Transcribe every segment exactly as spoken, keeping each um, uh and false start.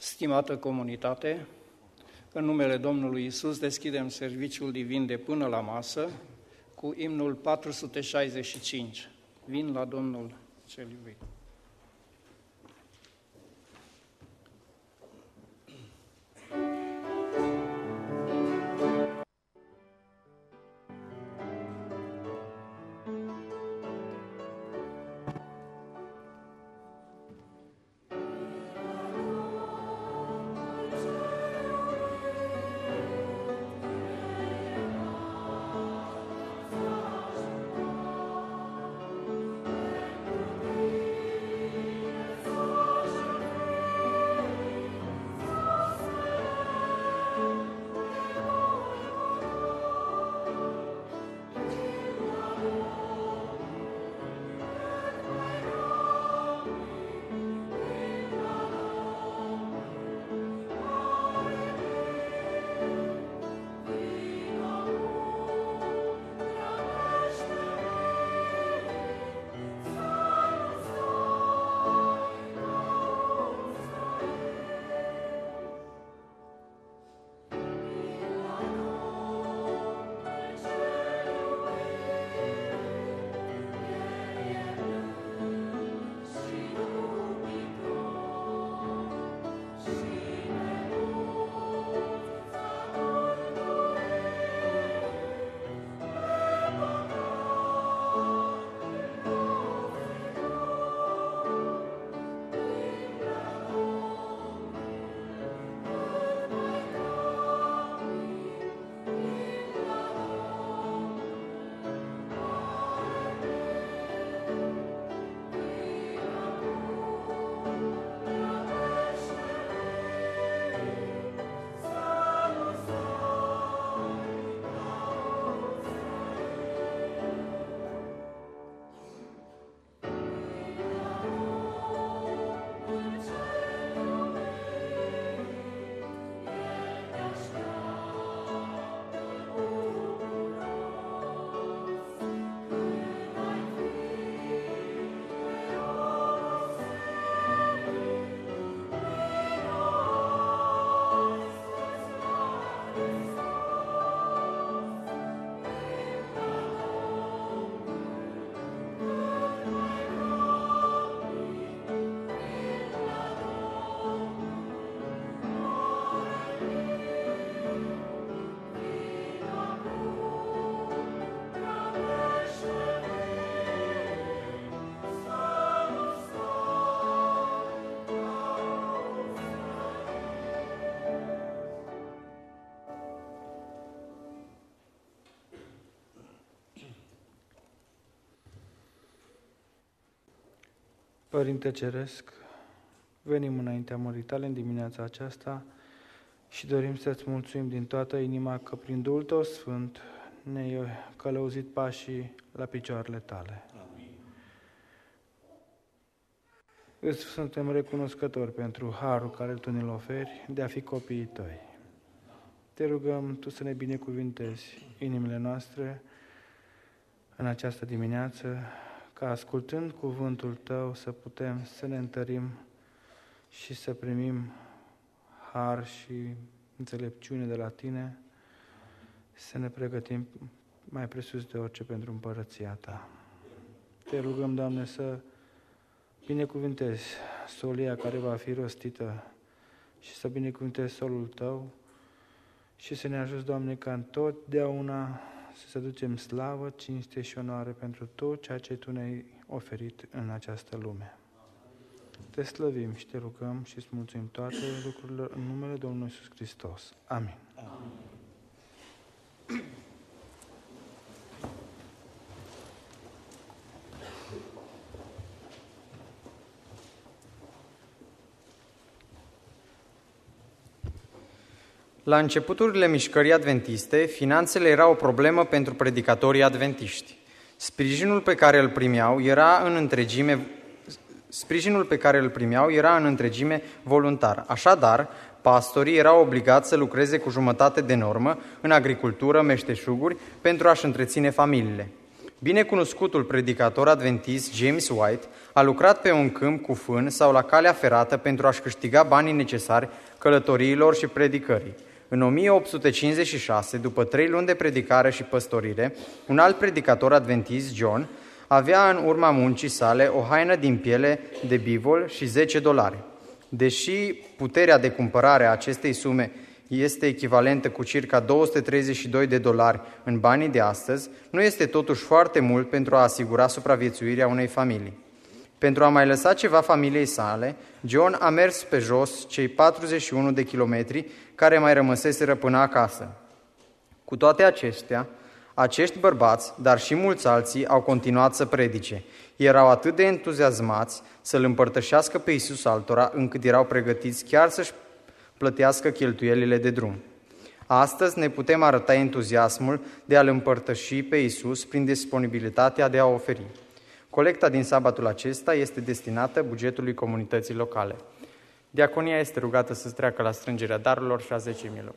Stimată comunitate, în numele Domnului Iisus deschidem serviciul divin de până la masă cu imnul patru sute șaizeci și cinci. Vin la Domnul cel iubit. Părinte Ceresc, venim înaintea mării Tale în dimineața aceasta și dorim să-Ți mulțumim din toată inima că prin Duhul Tău Sfânt ne-ai călăuzit pașii la picioarele Tale. Amin. Îți suntem recunoscători pentru harul care Tu ne-l oferi de a fi copiii Tăi. Te rugăm Tu să ne binecuvintezi inimile noastre în această dimineață, ca ascultând cuvântul Tău să putem să ne întărim și să primim har și înțelepciune de la Tine, să ne pregătim mai presus de orice pentru împărăția Ta. Te rugăm, Doamne, să binecuvintezi solia care va fi rostită și să binecuvintezi solul Tău și să ne ajuți, Doamne, ca întotdeauna să ducem slavă, cinste și onoare pentru tot ceea ce Tu ne-ai oferit în această lume. Te slăvim și Te rugăm și îți mulțumim toate lucrurile în numele Domnului Iisus Hristos. Amin. Amin. La începuturile mișcării adventiste, finanțele erau o problemă pentru predicatorii adventiști. Sprijinul pe care îl primeau era în întregime, sprijinul pe care îl primeau era în întregime voluntar. Așadar, pastorii erau obligați să lucreze cu jumătate de normă în agricultură, meșteșuguri, pentru a-și întreține familiile. Binecunoscutul predicator adventist James White a lucrat pe un câmp cu fân sau la calea ferată pentru a-și câștiga banii necesari călătoriilor și predicării. În o mie opt sute cincizeci și șase, după trei luni de predicare și păstorire, un alt predicator adventist, John, avea în urma muncii sale o haină din piele de bivol și zece dolari. Deși puterea de cumpărare a acestei sume este echivalentă cu circa două sute treizeci și doi de dolari în banii de astăzi, nu este totuși foarte mult pentru a asigura supraviețuirea unei familii. Pentru a mai lăsa ceva familiei sale, John a mers pe jos cei patruzeci și unu de kilometri care mai rămăseseră până acasă. Cu toate acestea, acești bărbați, dar și mulți alții, au continuat să predice. Erau atât de entuziasmați să-L împărtășească pe Iisus altora, încât erau pregătiți chiar să-și plătească cheltuielile de drum. Astăzi ne putem arăta entuziasmul de a-L împărtăși pe Iisus prin disponibilitatea de a oferi. Colecta din sabatul acesta este destinată bugetului comunității locale. Diaconia este rugată să treacă la strângerea darurilor și a zecimilor.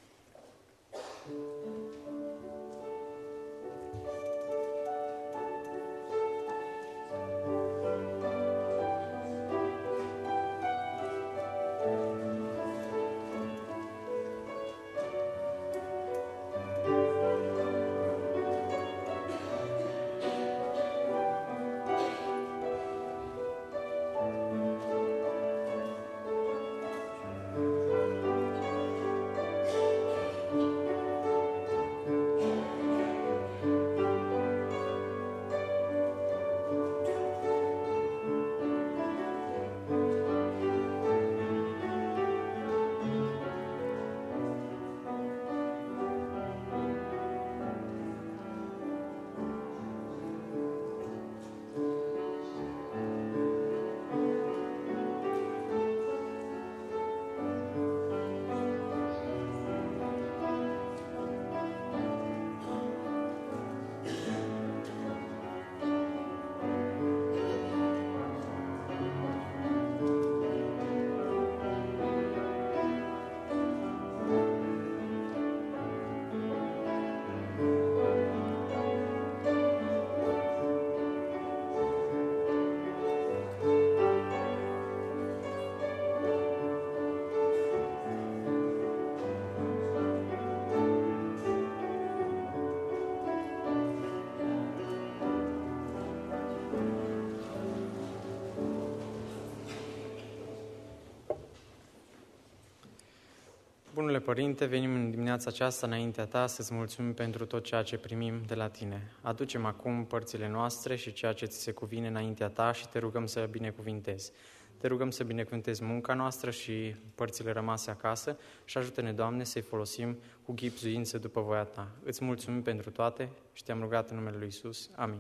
Bunule Părinte, venim în dimineața aceasta înaintea Ta să-ți mulțumim pentru tot ceea ce primim de la Tine. Aducem acum părțile noastre și ceea ce ți se cuvine înaintea Ta și te rugăm să binecuvintezi. Te rugăm să binecuvintezi munca noastră și părțile rămase acasă și ajută-ne, Doamne, să-i folosim cu chipzuință după voia Ta. Îți mulțumim pentru toate și te-am rugat în numele Lui Iisus. Amin.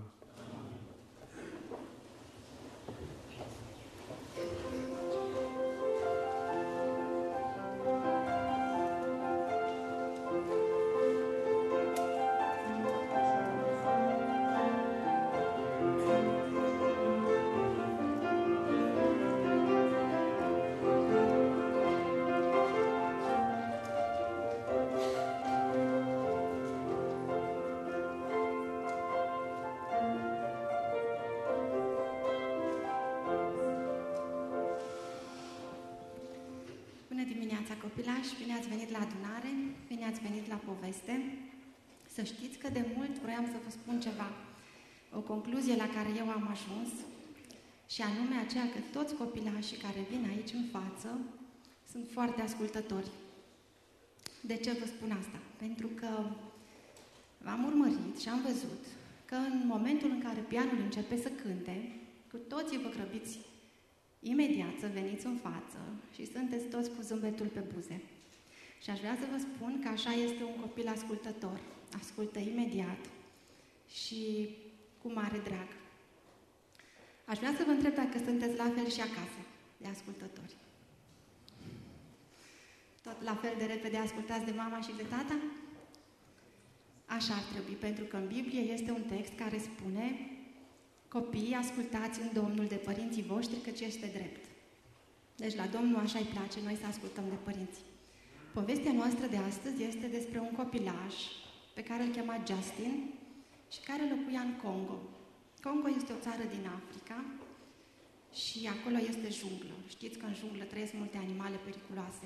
Bună dimineața, copilași! Bine ați venit la adunare, bine ați venit la poveste. Să știți că de mult vroiam să vă spun ceva, o concluzie la care eu am ajuns, și anume aceea că toți copilașii care vin aici în față sunt foarte ascultători. De ce vă spun asta? Pentru că v-am urmărit și am văzut că în momentul în care pianul începe să cânte, cu toții vă grăbiți imediat să veniți în față și sunteți toți cu zâmbetul pe buze. Și aș vrea să vă spun că așa este un copil ascultător. Ascultă imediat și cu mare drag. Aș vrea să vă întreb dacă sunteți la fel și acasă, de ascultători. Tot la fel de repede ascultați de mama și de tata? Așa ar trebui, pentru că în Biblie este un text care spune: copiii, ascultați în Domnul de părinții voștri, căci este drept. Deci la Domnul așa îi place, noi să ascultăm de părinți. Povestea noastră de astăzi este despre un copilaș pe care îl chema Justin și care locuia în Congo. Congo este o țară din Africa și acolo este junglă. Știți că în junglă trăiesc multe animale periculoase.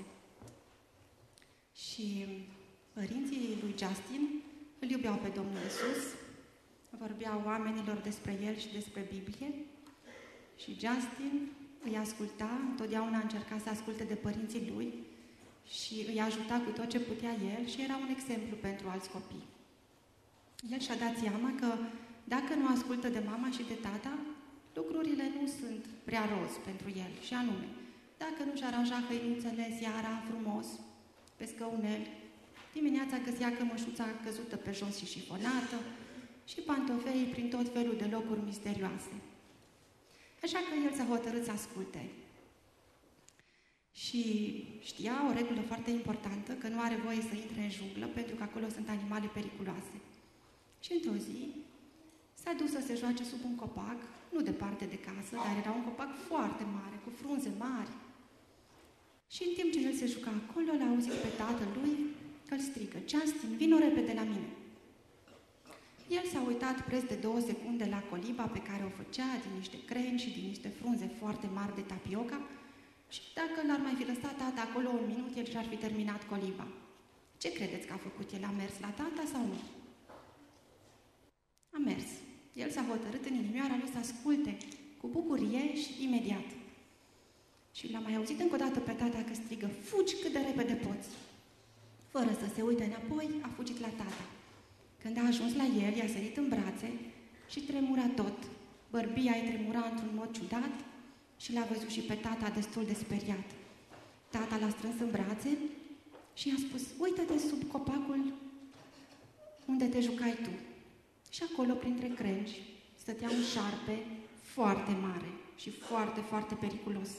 Și părinții lui Justin îl iubeau pe Domnul Iisus, vorbeau oamenilor despre el și despre Biblie și Justin îi asculta, întotdeauna încerca să asculte de părinții lui și îi ajuta cu tot ce putea el și era un exemplu pentru alți copii. El și-a dat seama că dacă nu ascultă de mama și de tata, lucrurile nu sunt prea roz pentru el, și anume, dacă nu-și aranja hăinuțele seara frumos, pe scăunel, dimineața găsea cămășuța căzută pe jos și șifonată și pantofei prin tot felul de locuri misterioase. Așa că el s-a hotărât să asculte. Și știa o regulă foarte importantă, că nu are voie să intre în junglă, pentru că acolo sunt animale periculoase. Și într-o zi s-a dus să se joace sub un copac, nu departe de casă, dar era un copac foarte mare, cu frunze mari. Și în timp ce el se juca acolo, l-a auzit pe tatăl lui că îl strigă: Justin, vino repede la mine! El s-a uitat preț de două secunde la coliba pe care o făcea din niște creni și din niște frunze foarte mari de tapioca și dacă l-ar mai fi lăsat tata acolo un minut, el și-ar fi terminat coliba. Ce credeți că a făcut el? A mers la tata sau nu? A mers. El s-a hotărât în inimioara lui să asculte cu bucurie și imediat. Și l-a mai auzit încă o dată pe tata că strigă: fugi cât de repede poți! Fără să se uite înapoi, a fugit la tata. Când a ajuns la el, i-a sărit în brațe și tremura tot. Bărbia îi tremura într-un mod ciudat și l-a văzut și pe tata destul de speriat. Tata l-a strâns în brațe și i-a spus: uită-te sub copacul unde te jucai tu. Și acolo, printre crengi, stătea un șarpe foarte mare și foarte, foarte periculos.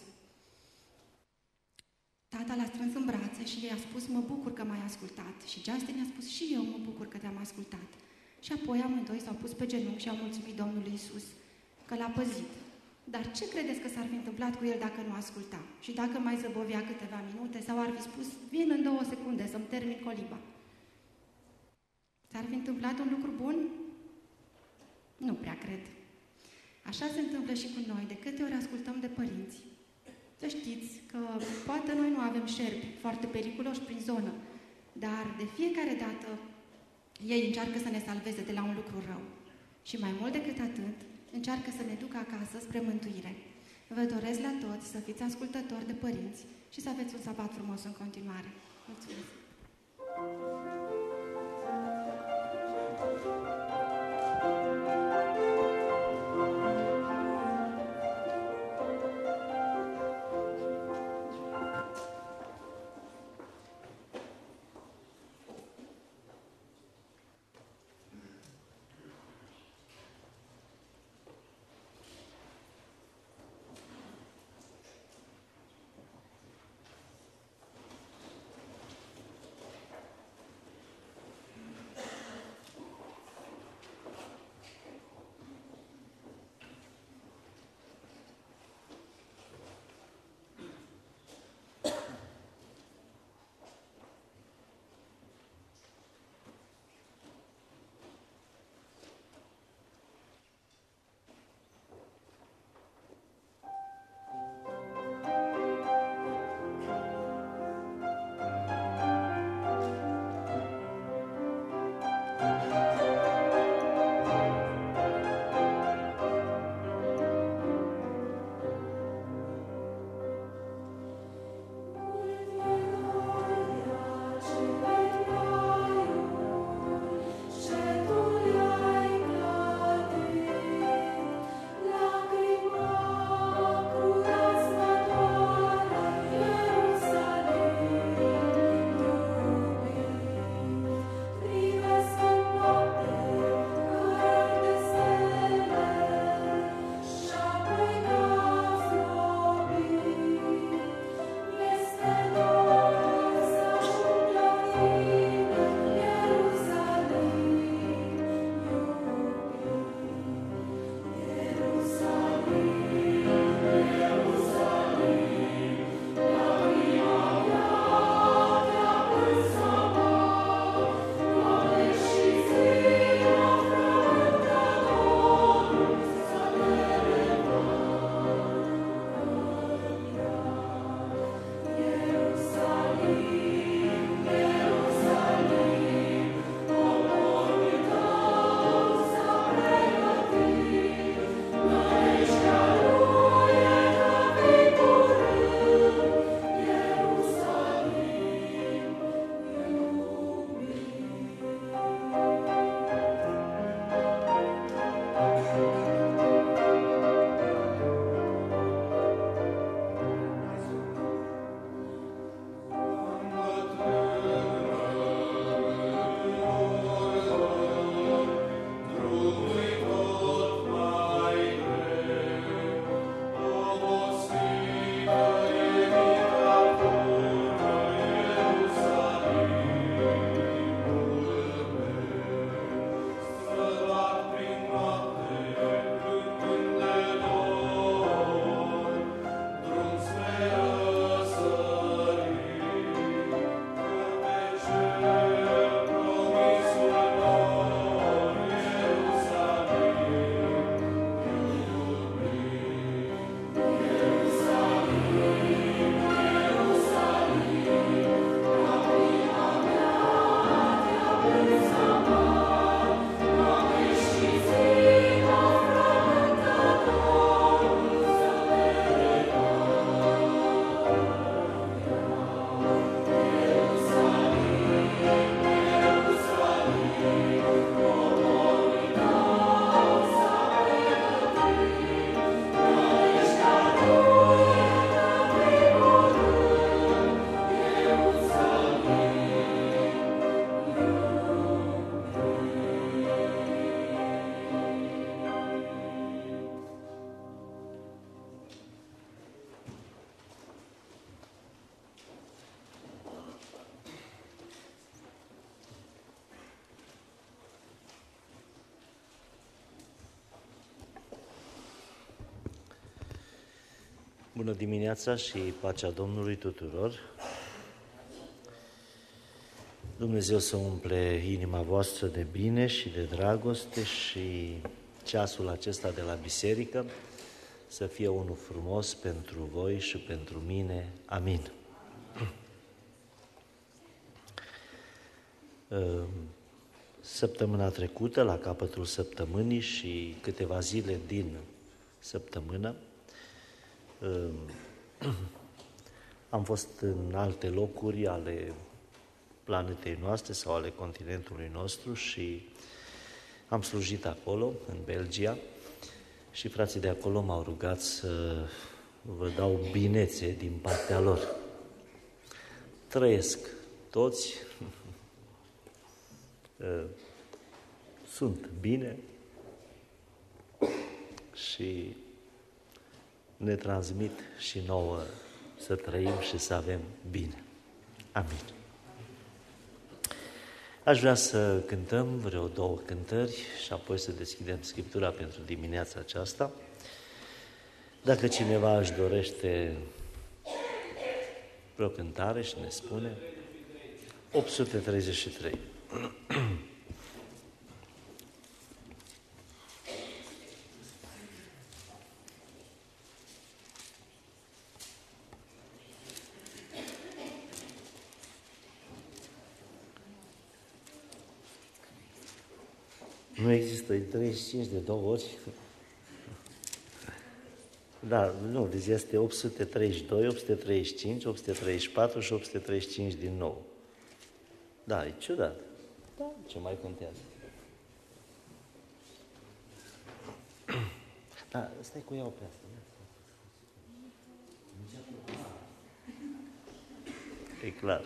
Tata l-a strâns în brațe și i-a spus: mă bucur că m-ai ascultat. Și Justin i-a spus: și eu mă bucur că te-am ascultat. Și apoi amândoi s-au pus pe genunchi și au mulțumit Domnului Iisus că l-a păzit. Dar ce credeți că s-ar fi întâmplat cu el dacă nu asculta? Și dacă mai zăbovea câteva minute sau ar fi spus: vin în două secunde să-mi termin coliba? S-ar fi întâmplat un lucru bun? Nu prea cred. Așa se întâmplă și cu noi, de câte ori ascultăm de părinți. Să știți că poate noi nu avem șerpi foarte periculoși prin zonă, dar de fiecare dată ei încearcă să ne salveze de la un lucru rău. Și mai mult decât atât, încearcă să ne ducă acasă spre mântuire. Vă doresc la toți să fiți ascultători de părinți și să aveți un sabat frumos în continuare. Mulțumesc! Bună dimineața și pacea Domnului tuturor! Dumnezeu să umple inima voastră de bine și de dragoste și ceasul acesta de la biserică să fie unul frumos pentru voi și pentru mine. Amin. Săptămâna trecută, la capătul săptămânii și câteva zile din săptămână, am fost în alte locuri ale planetei noastre sau ale continentului nostru și am slujit acolo, în Belgia, și frații de acolo m-au rugat să vă dau binețe din partea lor. Trăiesc toți, sunt bine și ne transmit și nouă să trăim și să avem bine. Amin. Aș vrea să cântăm vreo două cântări și apoi să deschidem Scriptura pentru dimineața aceasta. Dacă cineva își dorește vreo cântare și ne spune, opt sute treizeci și trei. Nu există treizeci și cinci de două ori? Da, nu, deci este opt sute treizeci și doi, opt sute treizeci și cinci, opt sute treizeci și patru și opt sute treizeci și cinci din nou. Da, e ciudat. Da, ce mai contează? Da, stai cu ea pe asta. E clar.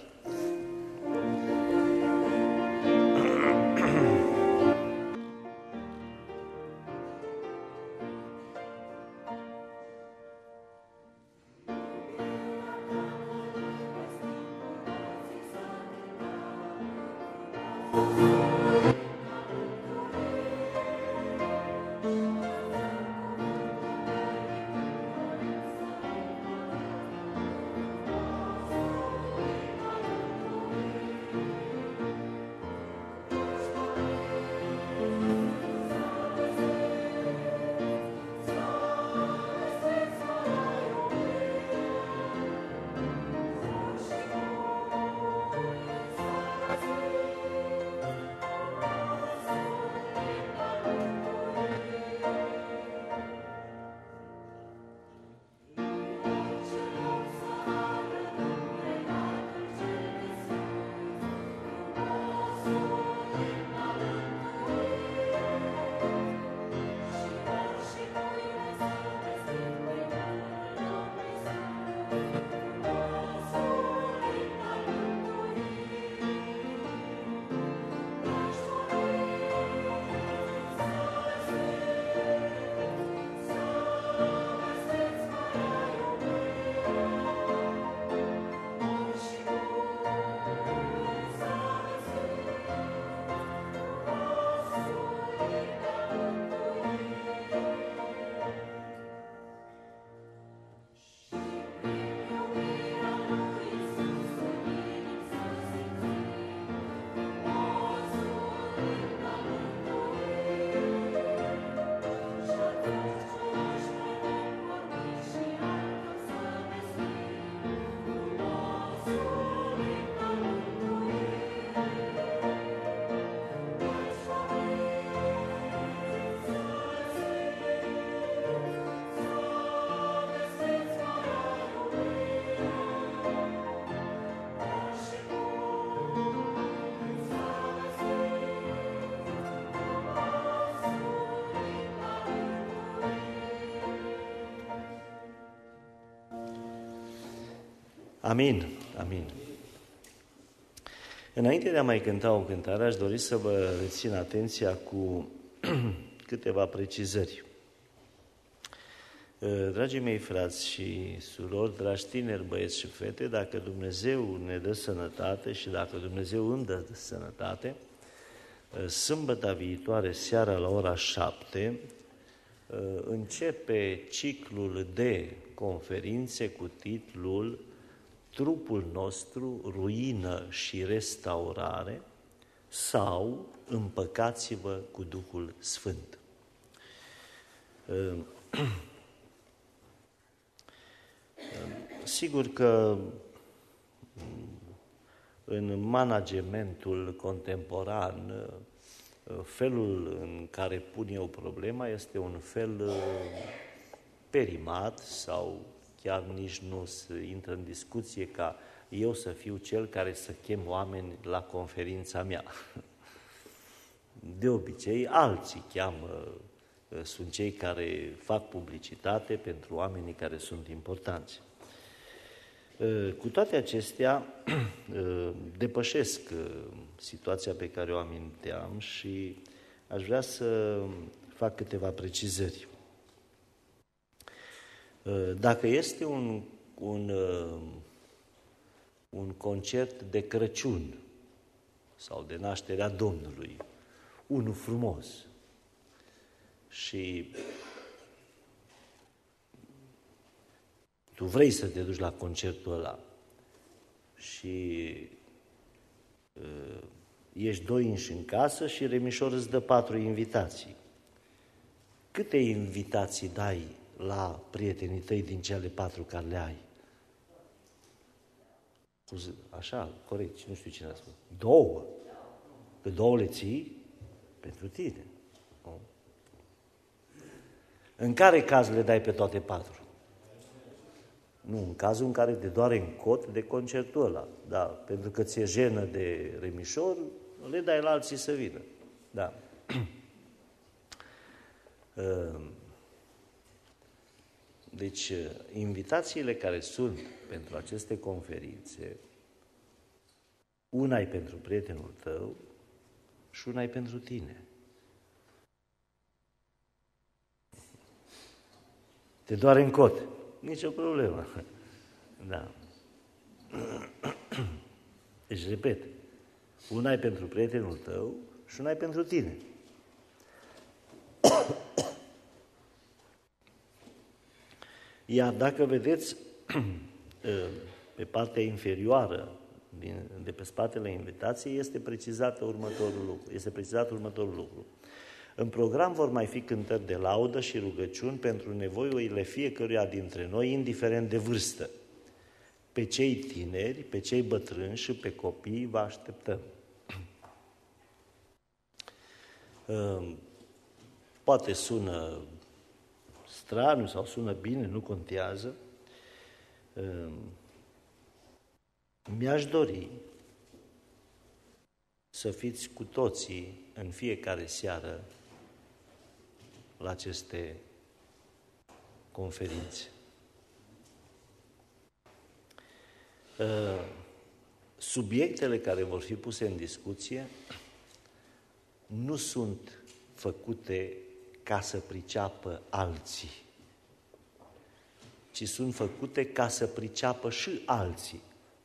Amin, amin. Înainte de a mai cânta o cântare, aș dori să vă rețin atenția cu câteva precizări. Dragii mei frați și surori, dragi tineri, băieți și fete, dacă Dumnezeu ne dă sănătate și dacă Dumnezeu îmi dă sănătate, sâmbătă viitoare, seara la ora șapte, începe ciclul de conferințe cu titlul Trupul nostru, ruină și restaurare sau Împăcați-vă cu Duhul Sfânt. Sigur că în managementul contemporan, felul în care pun eu problema este un fel perimat sau chiar nici nu se intră în discuție ca eu să fiu cel care să chem oameni la conferința mea. De obicei, alții cheamă, sunt cei care fac publicitate pentru oamenii care sunt importanți. Cu toate acestea, depășesc situația pe care o aminteam și aș vrea să fac câteva precizări. Dacă este un, un, un concert de Crăciun sau de nașterea Domnului, unul frumos, și tu vrei să te duci la concertul ăla și uh, ești doi înși în casă și Remișor îți dă patru invitații. Câte invitații dai la prietenii tăi din cele patru care le ai? Așa, corect, nu știu cine a spus. Două. Că două le ții pentru tine. Nu? În care caz le dai pe toate patru? Nu, în cazul în care te doare în cot de concertul ăla. Da, pentru că ți-e jenă de Remișor, le dai la alții să vină. Da. Deci, invitațiile care sunt pentru aceste conferințe, una e pentru prietenul tău și una e pentru tine. Te doare în cot. Nici o problemă. Da. Deci, repet, una e pentru prietenul tău și una e pentru tine. Iar dacă vedeți pe partea inferioară, de pe spatele invitației, este precizat următorul lucru. Este precizat următorul lucru. În program vor mai fi cântări de laudă și rugăciuni pentru nevoile fiecăruia dintre noi, indiferent de vârstă. Pe cei tineri, pe cei bătrâni și pe copii vă așteptăm. Poate sună straniu sau sună bine, nu contează. Mi-aș dori să fiți cu toții în fiecare seară la aceste conferințe. Subiectele care vor fi puse în discuție nu sunt făcute ca să priceapă alții, ci sunt făcute ca să priceapă și alții.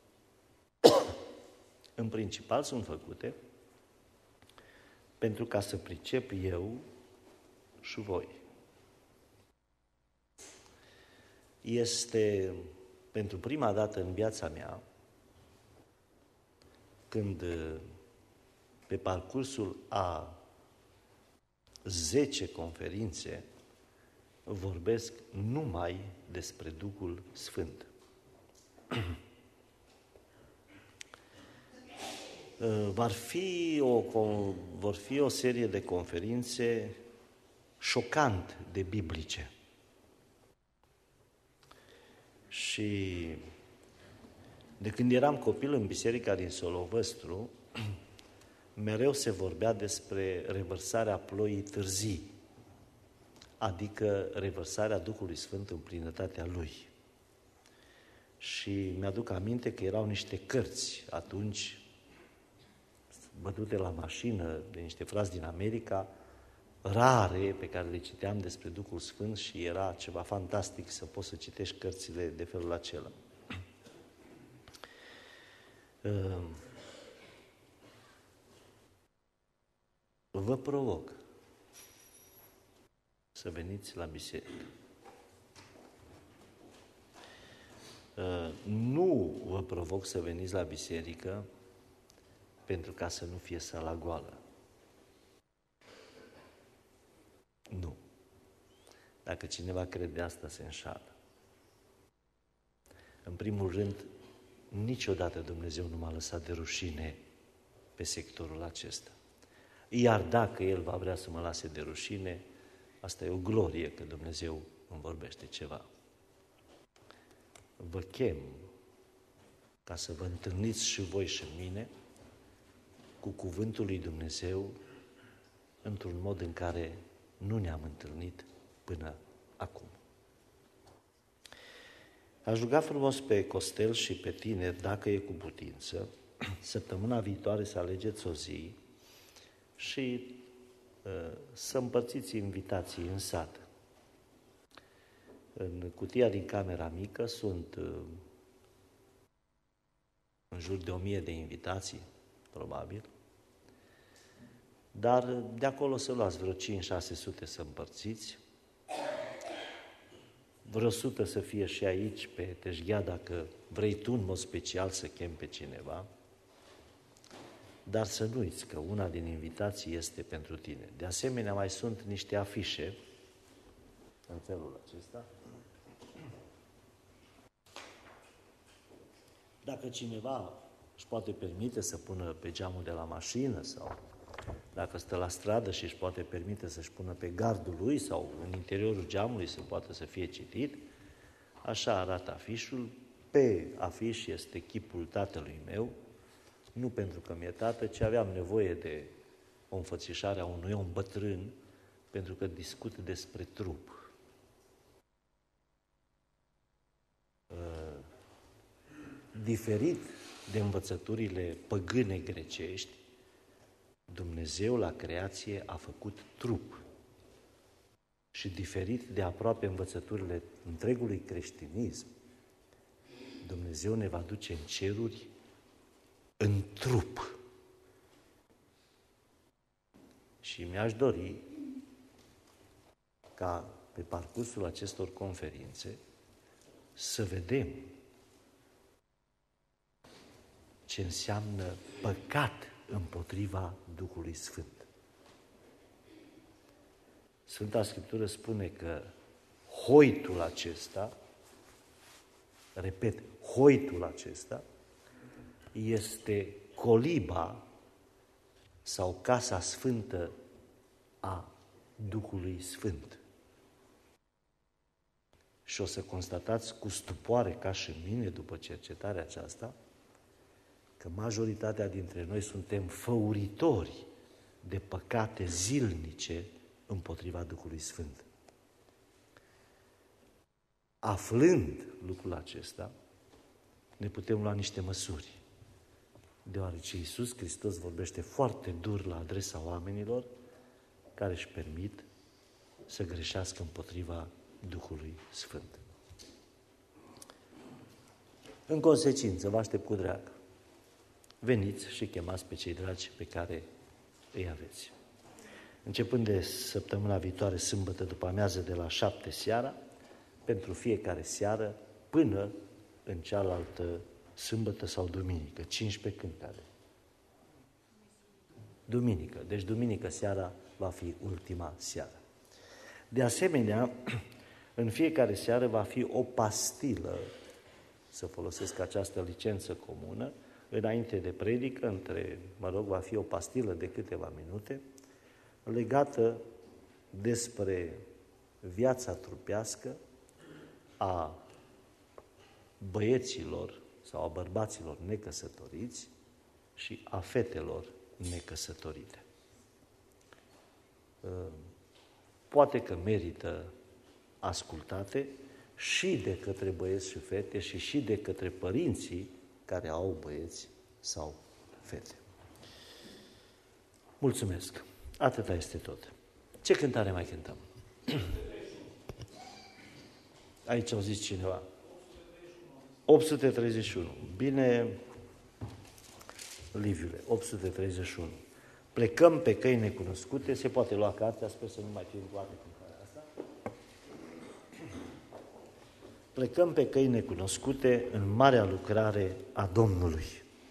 În principal sunt făcute pentru ca să pricep eu și voi. Este pentru prima dată în viața mea când pe parcursul a zece conferințe vorbesc numai despre Duhul Sfânt. Vor fi o, vor fi o serie de conferințe șocant de biblice. Și de când eram copil în biserica din Solovăstru, mereu se vorbea despre revărsarea ploii târzii, adică revărsarea Duhului Sfânt în plinătatea Lui. Și mi-aduc aminte că erau niște cărți atunci bătute la mașină de niște frați din America, rare, pe care le citeam despre Duhul Sfânt și era ceva fantastic să poți să citești cărțile de felul acela. Vă provoc să veniți la biserică. vă provoc să veniți la biserică pentru ca să nu fie sala goală. Nu. Dacă cineva crede asta, se înșală. În primul rând, niciodată Dumnezeu nu m-a lăsat de rușine pe sectorul acesta. Iar dacă El va vrea să mă lase de rușine, asta e o glorie că Dumnezeu îmi vorbește ceva. Vă chem ca să vă întâlniți și voi și mine cu cuvântul lui Dumnezeu într-un mod în care nu ne-am întâlnit până acum. Aș ruga frumos pe Costel și pe tineri, dacă e cu putință, săptămâna viitoare să alegeți o zi și uh, să împărțiți invitații în sat. În cutia din camera mică sunt uh, în jur de o mie de invitații, probabil, dar de acolo să luați vreo cinci șase sute să împărțiți, vreo sută să fie și aici pe Teșghea, dacă vrei tu în mod special să chemi pe cineva, dar să nu uiți că una din invitații este pentru tine. De asemenea, mai sunt niște afișe în felul acesta. Dacă cineva își poate permite să pună pe geamul de la mașină sau dacă stă la stradă și își poate permite să-și pună pe gardul lui sau în interiorul geamului să poată să fie citit, așa arată afișul. Pe afiș este chipul tatălui meu, nu pentru că mi-e tată, ci aveam nevoie de o înfățișare a unui om bătrân, pentru că discut despre trup. Diferit de învățăturile păgâne grecești, Dumnezeu la creație a făcut trup. Și diferit de aproape învățăturile întregului creștinism, Dumnezeu ne va duce în ceruri în trup. Și mi-aș dori ca pe parcursul acestor conferințe să vedem ce înseamnă păcat împotriva Duhului Sfânt. Sfânta Scriptură spune că hoitul acesta, repet, hoitul acesta este coliba sau casa sfântă a Duhului Sfânt. Și o să constatați cu stupoare, ca și mine, după cercetarea aceasta, că majoritatea dintre noi suntem făuritori de păcate zilnice împotriva Duhului Sfânt. Aflând lucrul acesta, ne putem lua niște măsuri, deoarece Iisus Hristos vorbește foarte dur la adresa oamenilor care își permit să greșească împotriva Duhului Sfânt. În consecință, vă aștept cu drag. Veniți și chemați pe cei dragi pe care îi aveți. Începând de săptămâna viitoare, sâmbătă după amiază de la șapte seara, pentru fiecare seară, până în cealaltă sâmbătă sau duminică, cincisprezece când care? Duminică. Deci duminică seara va fi ultima seară. De asemenea, în fiecare seară va fi o pastilă, să folosesc această licență comună, înainte de predică, între, mă rog, va fi o pastilă de câteva minute, legată despre viața trupească a băieților sau a bărbaților necăsătoriți și a fetelor necăsătorite. Poate că merită ascultate și de către băieți și fete și și de către părinții care au băieți sau fete. Mulțumesc! Atâta este tot. Ce cântare mai cântăm? Aici au zis cineva. opt sute treizeci și unu. Bine, Liviule, opt sute treizeci și unu. Plecăm pe căi necunoscute, se poate lua cartea, sper să nu mai fie toate cântarea asta. plecăm pe căi necunoscute în marea lucrare a Domnului.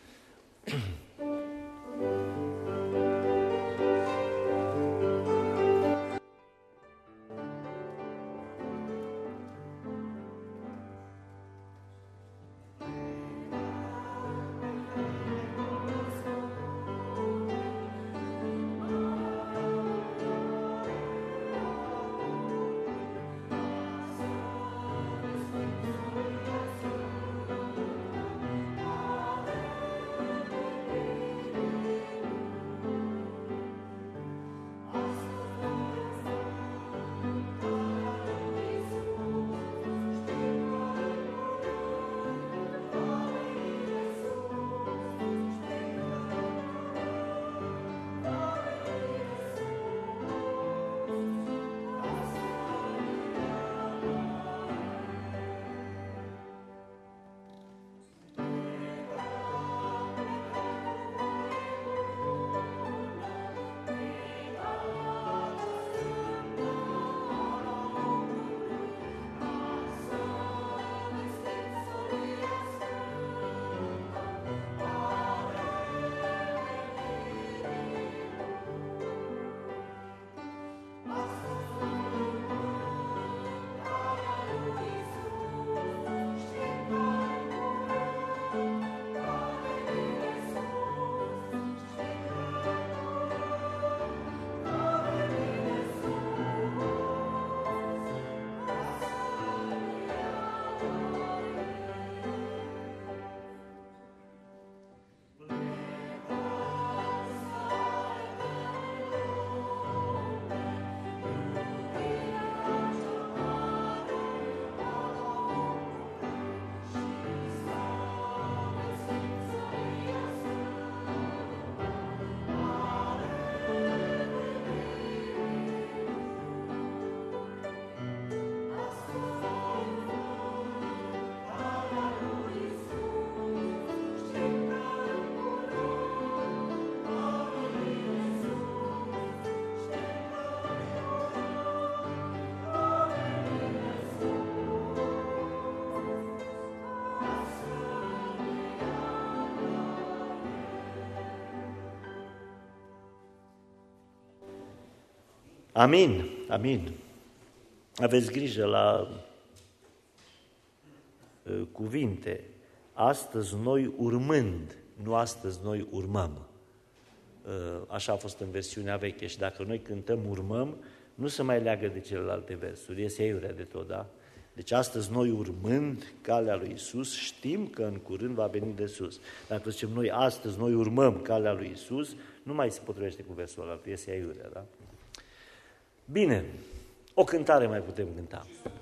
Amin, amin. Aveți grijă la uh, cuvinte. Astăzi noi urmând, nu astăzi noi urmăm. Uh, așa a fost în versiunea veche și dacă noi cântăm urmăm, nu se mai leagă de celelalte versuri, iese iurea de tot, da? Deci astăzi noi urmând calea lui Iisus, știm că în curând va veni de sus. Dacă zicem noi astăzi noi urmăm calea lui Iisus, nu mai se potrivește cu versul ăla, iese iurea, da? Bine, o cântare mai putem cânta.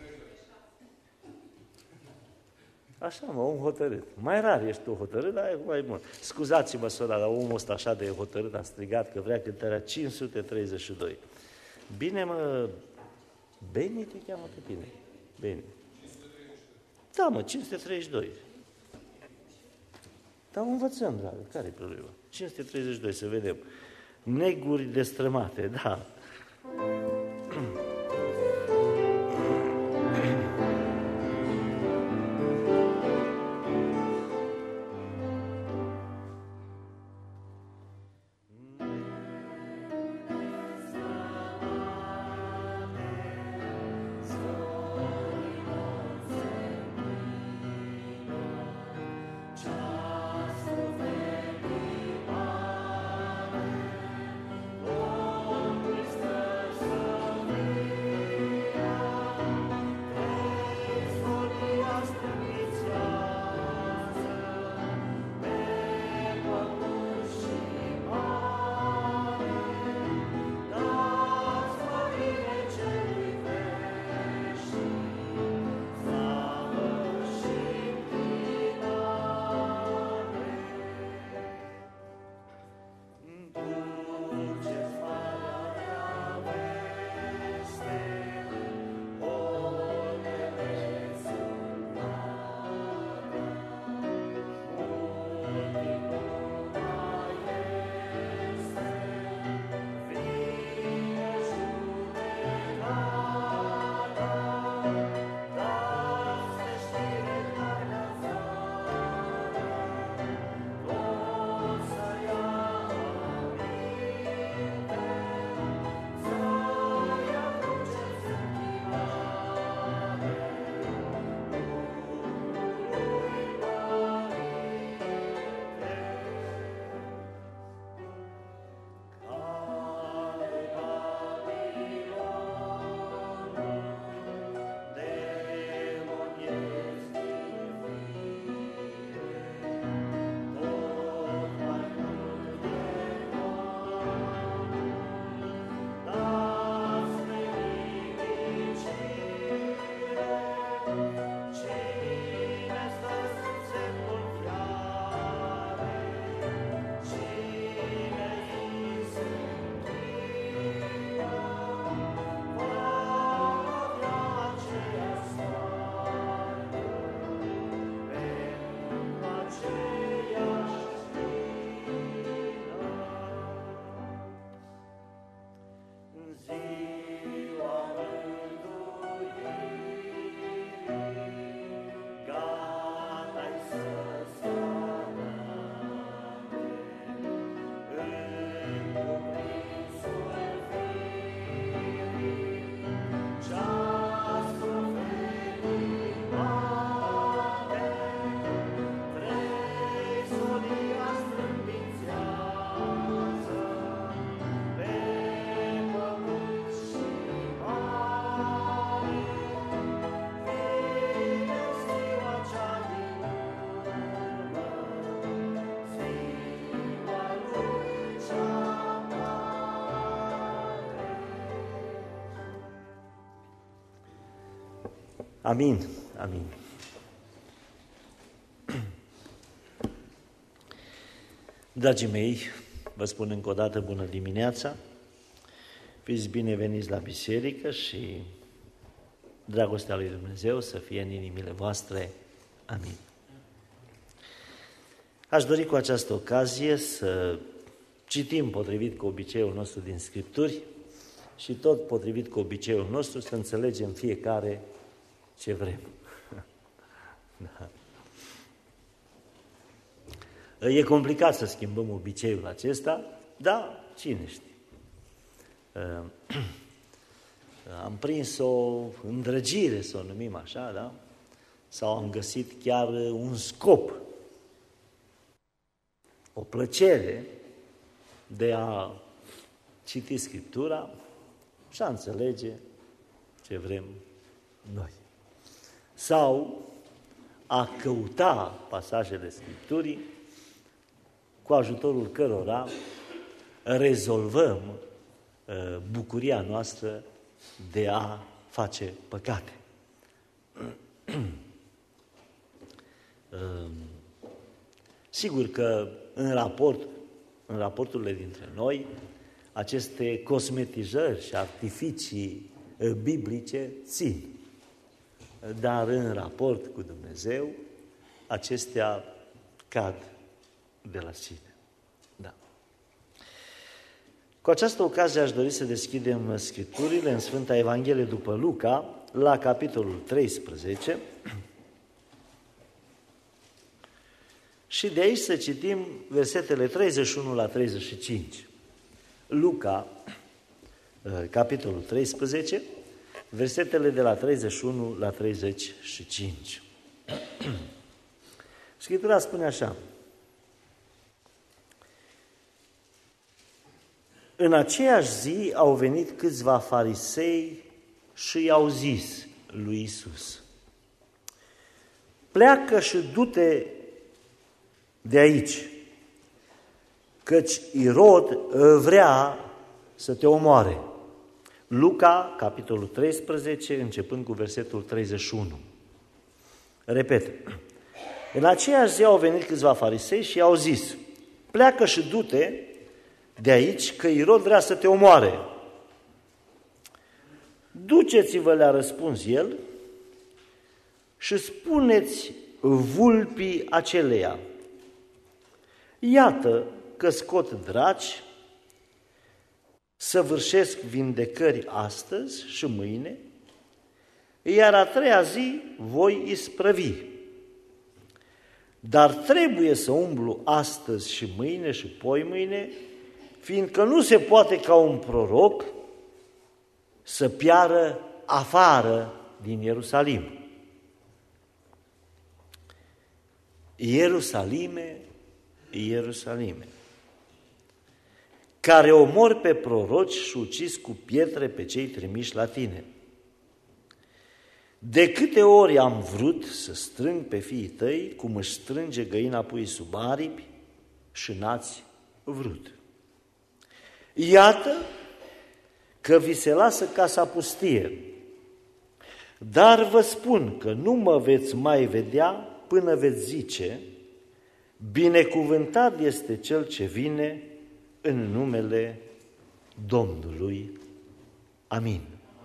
Așa, mă, om hotărât. Mai rar ești tu hotărât, dar e mai mult. Scuzați-mă, sora, dar omul ăsta așa de hotărât a strigat că vrea cântarea cinci sute treizeci și doi. Bine, mă, Beni te cheamă pe tine. Beni. Da, mă, cinci sute treizeci și doi. Dar o învățăm, dragă, care e problema? cinci sute treizeci și doi, să vedem. Neguri destrămate, da. Oh, Amin, amin. Dragii mei, vă spun încă o dată bună dimineața, fiți bineveniți la biserică și dragostea lui Dumnezeu să fie în inimile voastre. Amin. Aș dori cu această ocazie să citim potrivit cu obiceiul nostru din Scripturi și tot potrivit cu obiceiul nostru să înțelegem fiecare ce vrem. Da. E complicat să schimbăm obiceiul acesta, dar cine știe. Am prins o îndrăgire, să o numim așa, da? Sau am găsit chiar un scop, o plăcere de a citi Scriptura și a înțelege ce vrem noi. Sau a căuta pasajele Scripturii cu ajutorul cărora rezolvăm uh, bucuria noastră de a face păcate. uh, sigur că în raport, în raporturile dintre noi, aceste cosmetizări și artificii uh, biblice țin. Dar în raport cu Dumnezeu, acestea cad de la sine. Da. Cu această ocazie aș dori să deschidem Scripturile în Sfânta Evanghelie după Luca, la capitolul treisprezece, și de aici să citim versetele treizeci și unu la treizeci și cinci. Luca, capitolul treisprezece, versetele de la treizeci și unu la treizeci și cinci. Scriptura spune așa: în aceeași zi au venit câțiva farisei și i-au zis lui Iisus: pleacă și du-te de aici, căci Irod vrea să te omoare. Luca, capitolul treisprezece, începând cu versetul treizeci și unu. Repet. În aceeași zi au venit câțiva farisei și i-au zis: pleacă și du-te de aici, că Irod vrea să te omoare. Duceți-vă, le-a răspuns el, și spuneți vulpii aceleia: iată că scot draci, săvârșesc vindecări astăzi și mâine, iar a treia zi voi isprăvi. Dar trebuie să umblu astăzi și mâine și poimâine, fiindcă nu se poate ca un proroc să piară afară din Ierusalim. Ierusalime, Ierusalime, care omori pe proroci și ucizi cu pietre pe cei trimiși la tine. De câte ori am vrut să strâng pe fiii tăi, cum își strânge găina puii sub aripi, și n-ați vrut. Iată că vi se lasă casa pustie, dar vă spun că nu mă veți mai vedea până veți zice: binecuvântat este cel ce vine în numele Domnului. Amin.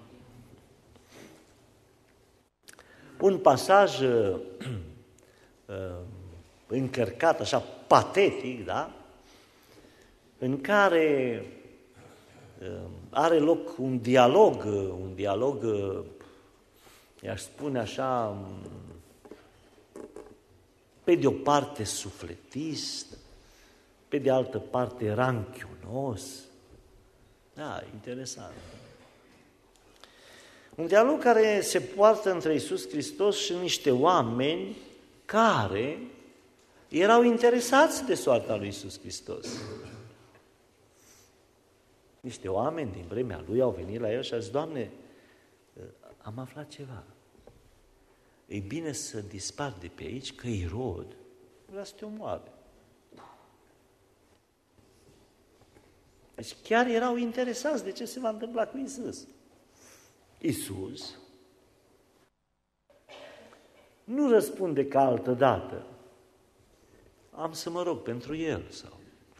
Un pasaj uh, uh, încărcat, așa, patetic, da? În care uh, are loc un dialog, un dialog, uh, i-aș spune așa, pe de o parte sufletist, pe de altă parte ranchiunos. Da, interesant. Un dialog care se poartă între Iisus Hristos și niște oameni care erau interesați de soarta lui Iisus Hristos. Niște oameni din vremea lui au venit la el și au zis: Doamne, am aflat ceva. E bine să dispar de pe aici, că Irod vrea să te omoare. Deci chiar erau interesați de ce se va întâmpla cu Iisus. Iisus nu răspunde ca altă dată. Am să mă rog pentru el sau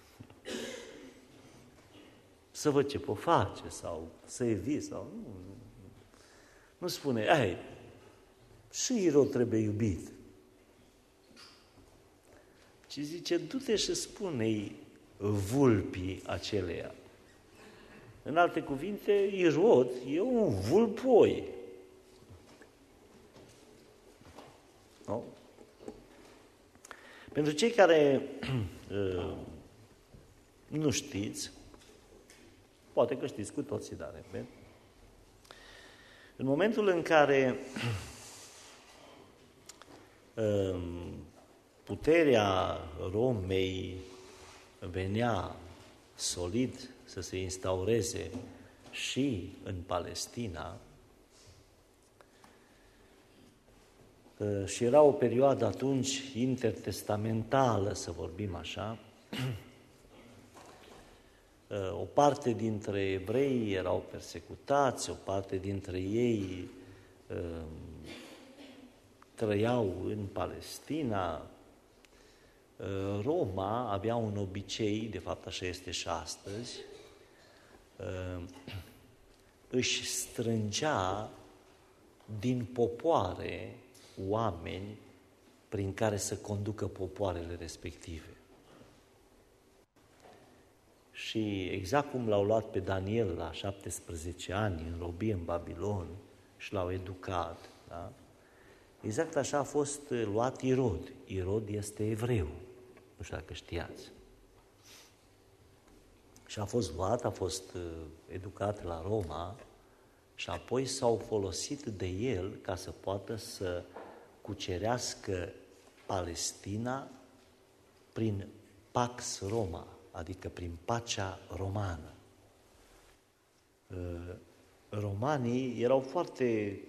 să văd ce pot face sau să evit sau nu. Nu spune, ai, și Irod trebuie iubit. Ci zice, du-te și spune-i vulpii aceleia. În alte cuvinte, Irod e un vulpoi. Nu? Pentru cei care uh, nu știți, poate că știți cu toții, dar repet, în momentul în care uh, puterea Romei venea solid să se instaureze și în Palestina, și era o perioadă atunci intertestamentală, să vorbim așa, o parte dintre evrei erau persecutați, o parte dintre ei trăiau în Palestina. Roma avea un obicei, de fapt așa este și astăzi, își strângea din popoare oameni prin care să conducă popoarele respective. Și exact cum l-au luat pe Daniel la șaptesprezece ani în robie în Babilon și l-au educat, da? Exact așa a fost luat Irod. Irod este evreu, nu știu dacă știați. Și a fost luat, a fost educat la Roma și apoi s-au folosit de el ca să poată să cucerească Palestina prin Pax Roma, adică prin pacea romană. Romanii erau foarte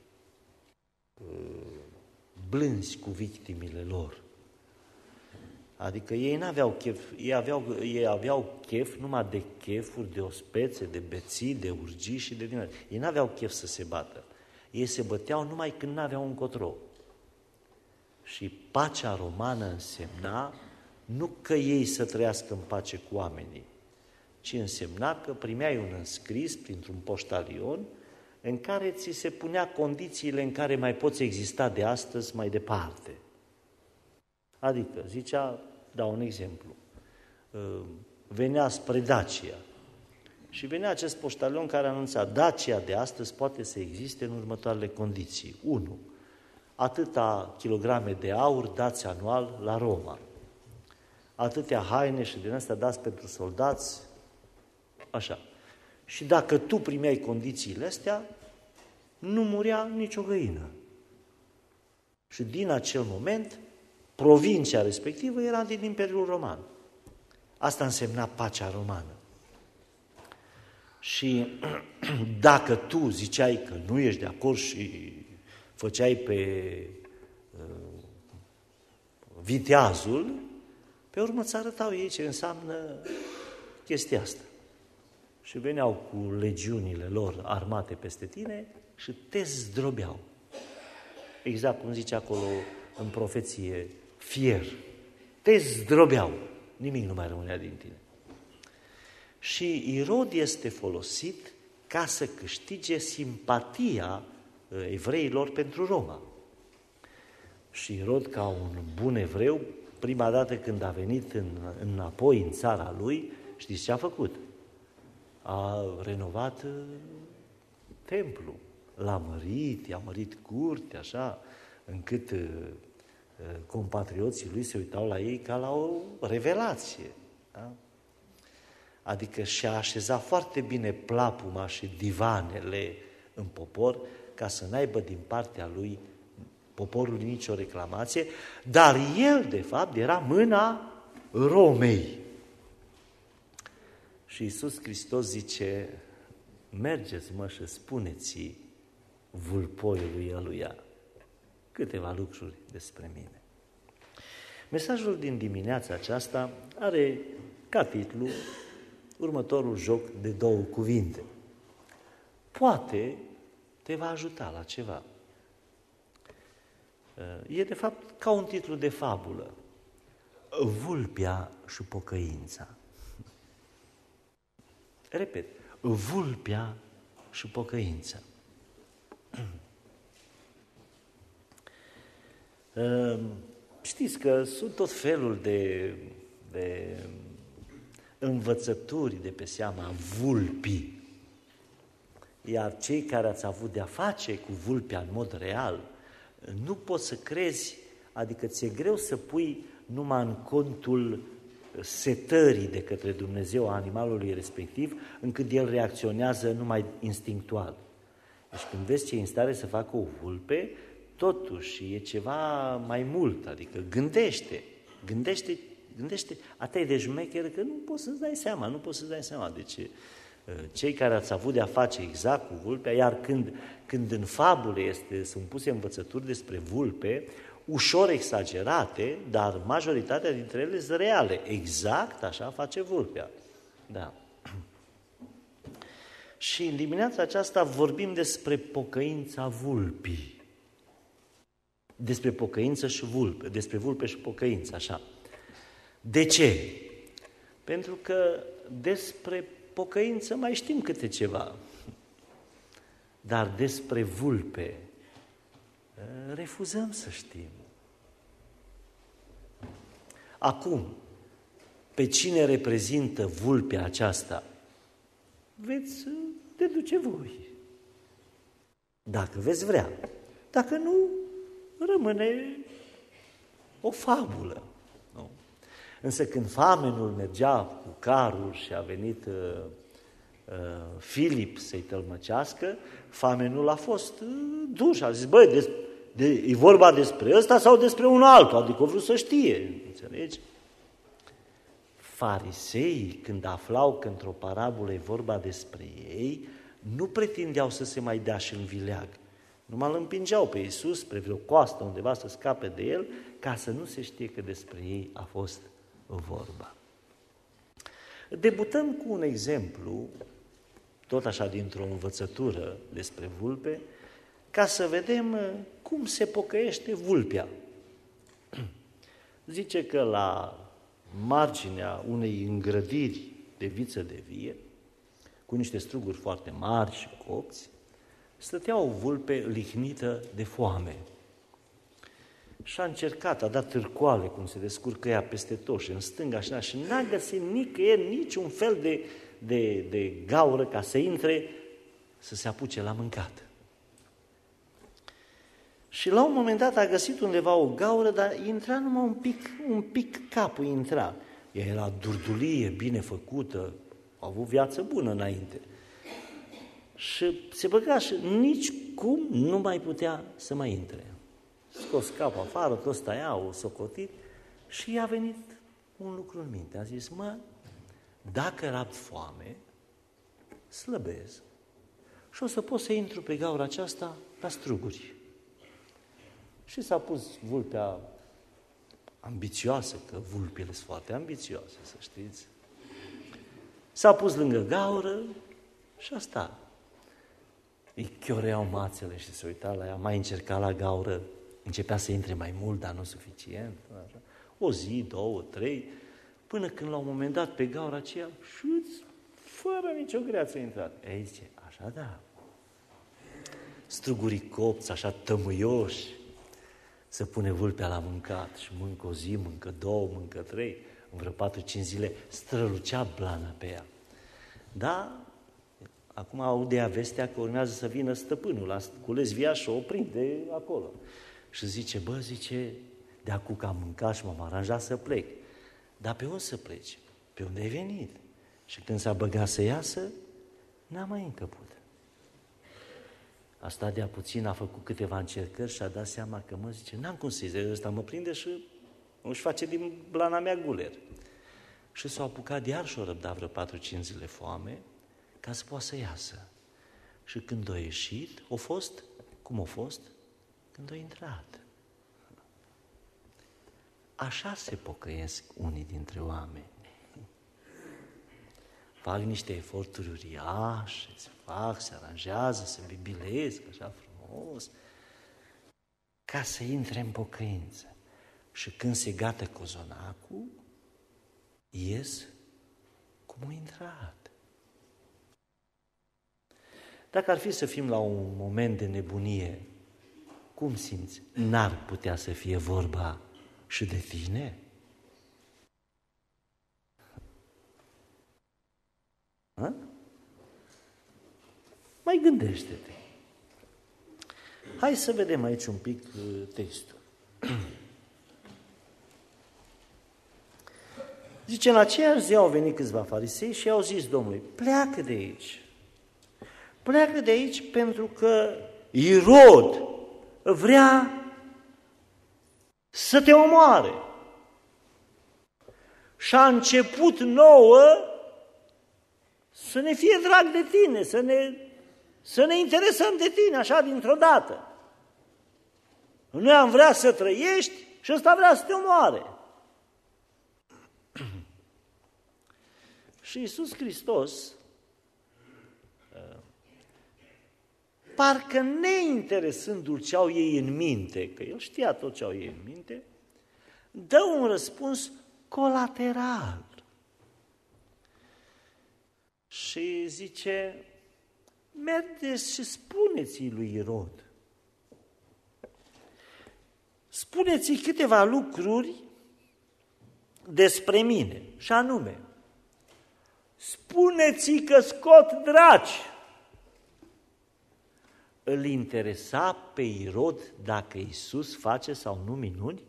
blânzi cu victimile lor. Adică ei n-aveau chef, ei aveau, ei aveau chef numai de chefuri, de ospețe, de beții, de urgii și de din alea. Ei n-aveau chef să se bată. Ei se băteau numai când n-aveau încotro. Și pacea romană însemna nu că ei să trăiască în pace cu oamenii, ci însemna că primeai un înscris printr-un poștalion în care ți se punea condițiile în care mai poți exista de astăzi mai departe. Adică, zicea, dau un exemplu, venea spre Dacia și venea acest poștalion care anunța Dacia de astăzi poate să existe în următoarele condiții. unu. Atâta kilograme de aur dați anual la Roma. Atâtea haine și din astea dați pentru soldați, așa. Și dacă tu primeai condițiile astea, nu murea nicio găină. Și din acel moment, provincia respectivă era din Imperiul Roman. Asta însemna pacea romană. Și dacă tu ziceai că nu ești de acord și făceai pe uh, viteazul, pe urmă îți arătau ei ce înseamnă chestia asta. Și veneau cu legiunile lor armate peste tine și te zdrobeau. Exact cum zice acolo în profeție, fier. Te zdrobeau. Nimic nu mai rămânea din tine. Și Irod este folosit ca să câștige simpatia evreilor pentru Roma. Și Irod, ca un bun evreu, prima dată când a venit în, înapoi în țara lui, știți ce a făcut? A renovat templu, l-a mărit, i-a mărit curte, așa, încât uh, compatrioții lui se uitau la ei ca la o revelație. Da? Adică și-a așezat foarte bine plapuma și divanele în popor ca să n-aibă din partea lui poporul nicio reclamație, dar el, de fapt, era mâna Romei. Și Iisus Hristos zice, mergeți mă și spuneți vulpoiului ăluia câteva lucruri despre mine. Mesajul din dimineața aceasta are ca titlu următorul joc de două cuvinte. Poate te va ajuta la ceva. E de fapt ca un titlu de fabulă. Vulpea și pocăința. Repet, vulpea și pocăința. Știți că sunt tot felul de, de învățături de pe seama vulpii. Iar cei care ați avut de-a face cu vulpea în mod real, nu poți să crezi, adică ți-e greu să pui numai în contul setării de către Dumnezeu a animalului respectiv, încât el reacționează numai instinctual. Deci când vezi ce e în stare să facă o vulpe, totuși e ceva mai mult, adică gândește, gândește, gândește atât de șmecher că nu poți să-ți dai seama, nu poți să-ți dai seama. Deci cei care ați avut de-a face exact cu vulpea, iar când, când în fabule este, sunt puse învățături despre vulpe, ușor exagerate, dar majoritatea dintre ele sunt reale. Exact așa face vulpea. Da. Și în dimineața aceasta vorbim despre pocăința vulpii. Despre pocăință și vulpe, despre vulpe și pocăință, așa. De ce? Pentru că despre pocăință mai știm câte ceva, dar despre vulpe refuzăm să știm. Acum, pe cine reprezintă vulpea aceasta? Veți deduce voi. Dacă veți vrea. Dacă nu, rămâne o fabulă. Nu? Însă când famenul mergea cu carul și a venit uh, uh, Filip să-i tălmăcească, famenul a fost uh, duș. A zis, băi, des, de, e vorba despre ăsta sau despre un altul? Adică o vrut să știe. Înțelegi? Fariseii, când aflau că într-o parabolă e vorba despre ei, nu pretindeau să se mai dea și în vileag. Numai îl împingeau pe Iisus spre vreo coastă undeva să scape de el, ca să nu se știe că despre ei a fost vorba. Debutăm cu un exemplu, tot așa dintr-o învățătură despre vulpe, ca să vedem cum se pocăiește vulpea. Zice că la marginea unei îngrădiri de viță de vie, cu niște struguri foarte mari și copți, stătea o vulpe lihnită de foame. Și a încercat, a dat târcoale, cum se descurcă ea peste tot, și în stânga și, și n-a găsit nicăieri niciun fel de, de, de gaură ca să intre, să se apuce la mâncat. Și la un moment dat a găsit undeva o gaură, dar intra numai un pic, un pic capul intra. Ea era durdulie, bine făcută, a avut viață bună înainte. Și se băga și nici cum nu mai putea să mai intre. Scos capul afară, tot stăiau, socotit, și i-a venit un lucru în minte. A zis, mă, dacă rabt foame, slăbez și o să pot să intru pe gaura aceasta la struguri. Și s-a pus vulpea ambițioasă, că vulpile sunt foarte ambițioase, să știți. S-a pus lângă gaură și a stat. Îi chioreau mațele și se uita la ea, mai încerca la gaură, începea să intre mai mult, dar nu suficient. Așa. O zi, două, trei, până când la un moment dat pe gaura aceea, șuț, fără nicio greață a intrat. Ei zice, așa da, strugurii copți, așa tămâioși, să pune vulpea la mâncat și mâncă o zi, mâncă două, mâncă trei, în vreo patru, cinci zile strălucea blana pe ea. Da, acum aude vestea că urmează să vină stăpânul, la cules via și o prinde acolo. Și zice, bă, zice, de acum că am mâncat și m-am aranjat să plec. Dar pe unde să pleci? Pe unde ai venit? Și când s-a băgat să iasă, n-a mai încăput. A stat de-a puțin, a făcut câteva încercări și a dat seama că, mă, zice, n-am cum să-i zic, ăsta mă prinde și își face din blana mea guler. Și s-a apucat iar și-o răbda vreo patru, cinci zile foame, ca să poată să iasă. Și când a ieșit, a fost, cum a fost? Când a intrat. Așa se pocăiesc unii dintre oameni. Fac niște eforturi uriașe, se fac, se aranjează, se bibilesc așa frumos, ca să intre în pocăință. Și când se gata cozonacul, ies cum a intrat. Dacă ar fi să fim la un moment de nebunie, cum simți? N-ar putea să fie vorba și de tine? Ha? Mai gândește-te. Hai să vedem aici un pic textul. Zice, în aceeași zi au venit câțiva farisei și i-au zis Domnului, pleacă de aici. Pleacă de aici pentru că Irod vrea să te omoare. Și a început nouă să ne fie drag de tine, să ne, să ne interesăm de tine, așa dintr-o dată. Noi am vrea să trăiești și ăsta vrea să te omoare. Și Iisus Hristos, parcă neinteresându-l ce au ei în minte, că el știa tot ce au ei în minte, dă un răspuns colateral. Și zice, mergeți și spuneți-i lui Irod. Spuneți-i câteva lucruri despre mine, și anume, spuneți-i că scot draci. Îl interesa pe Irod dacă Iisus face sau nu minuni?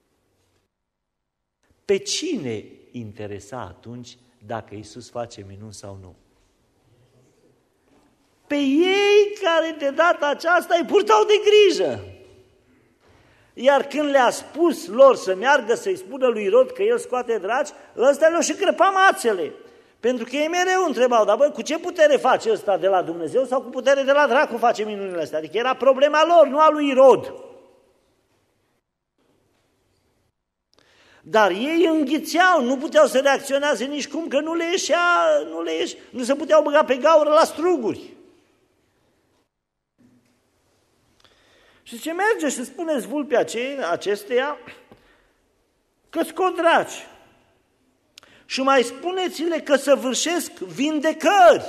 Pe cine interesa atunci dacă Iisus face minuni sau nu? Pe ei care de data aceasta îi purtau de grijă. Iar când le-a spus lor să meargă să-i spună lui Irod că el scoate draci, ăsta le-o și crăpa mațele. Pentru că ei mereu întrebau, dar bă, cu ce putere face ăsta de la Dumnezeu sau cu putere de la dracu face minunile astea? Adică era problema lor, nu a lui Irod. Dar ei înghițeau, nu puteau să reacționeze nici cum, că nu le ieșea, nu le ieșea, nu se puteau băga pe gaură la struguri. Și ce merge și spuneți vulpea acesteia că scot draci. Și mai spuneți-le că săvârșesc vindecări.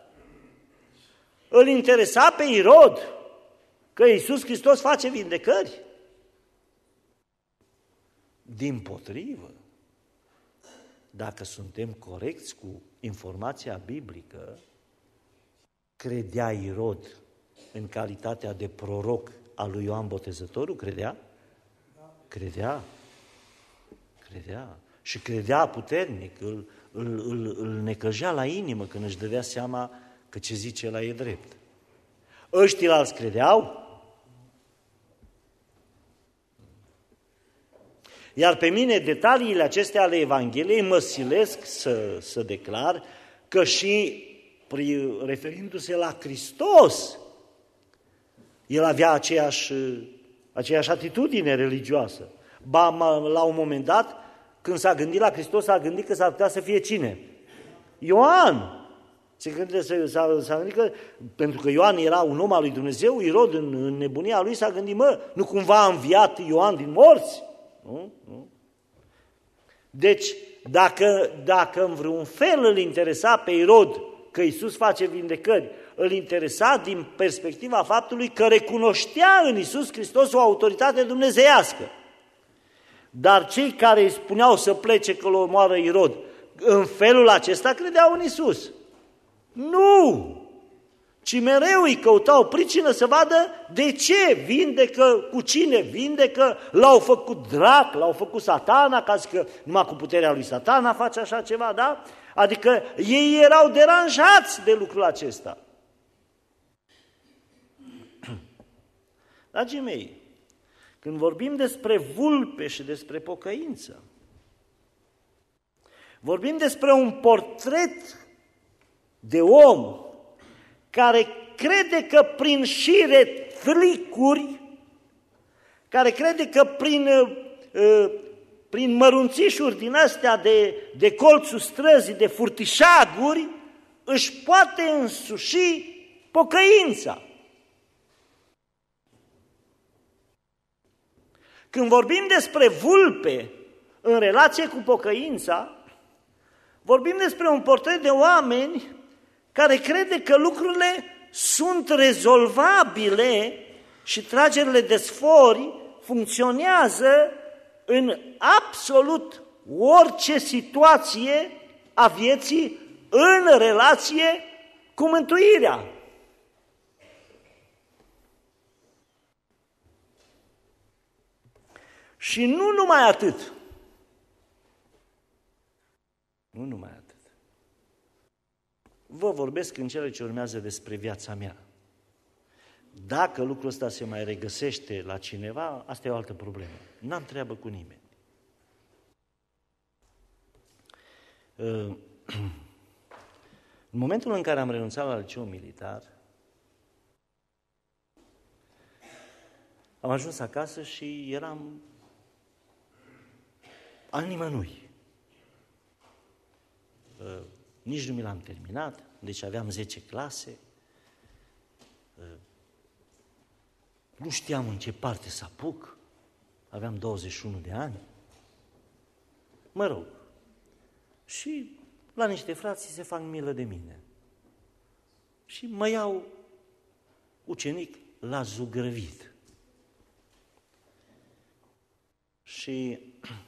Îl interesa pe Irod că Iisus Hristos face vindecări? Dimpotrivă, dacă suntem corecți cu informația biblică, credea Irod în calitatea de proroc al lui Ioan Botezătorul? Credea? Credea. Credea. Și credea puternic, îl, îl, îl, îl necăjea la inimă când își dădea seama că ce zice ăla e drept. Ăștilalți credeau? Iar pe mine detaliile acestea ale Evangheliei mă silesc să, să declar că și referindu-se la Hristos, el avea aceeași, aceeași atitudine religioasă. Ba, la un moment dat, când s-a gândit la Hristos, s-a gândit că s-ar putea să fie cine? Ioan! Se gândit, s-a, s-a gândit că, pentru că Ioan era un om al lui Dumnezeu, Irod în, în nebunia lui s-a gândit, mă, nu cumva a înviat Ioan din morți? Nu? Nu? Deci, dacă, dacă în vreun fel îl interesa pe Irod că Iisus face vindecări, îl interesa din perspectiva faptului că recunoștea în Iisus Hristos o autoritate dumnezeiască. Dar cei care îi spuneau să plece că îl omoară Irod, în felul acesta credeau în Iisus. Nu! Ci mereu îi căutau pricină să vadă de ce vindecă, cu cine vindecă, l-au făcut drac, l-au făcut Satana, ca că numai cu puterea lui Satana face așa ceva, da? Adică ei erau deranjați de lucrul acesta. Dragii mei, când vorbim despre vulpe și despre pocăință, vorbim despre un portret de om care crede că prin șire flicuri, care crede că prin, prin mărunțișuri din astea de, de colțul străzii, de furtișaguri, își poate însuși pocăința. Când vorbim despre vulpe în relație cu pocăința, vorbim despre un portret de oameni care crede că lucrurile sunt rezolvabile și tragerile de sfori funcționează în absolut orice situație a vieții în relație cu mântuirea. Și nu numai atât. Nu numai atât. Vă vorbesc în cele ce urmează despre viața mea. Dacă lucrul ăsta se mai regăsește la cineva, asta e o altă problemă. N-am treabă cu nimeni. În momentul în care am renunțat la liceul militar, am ajuns acasă și eram al nimănui. Nici nu mi l-am terminat, deci aveam zece clase, nu știam în ce parte să apuc, aveam douăzeci și unu de ani. Mă rog, și la niște frații se fac milă de mine. Și mă iau ucenic la zugrăvit. Și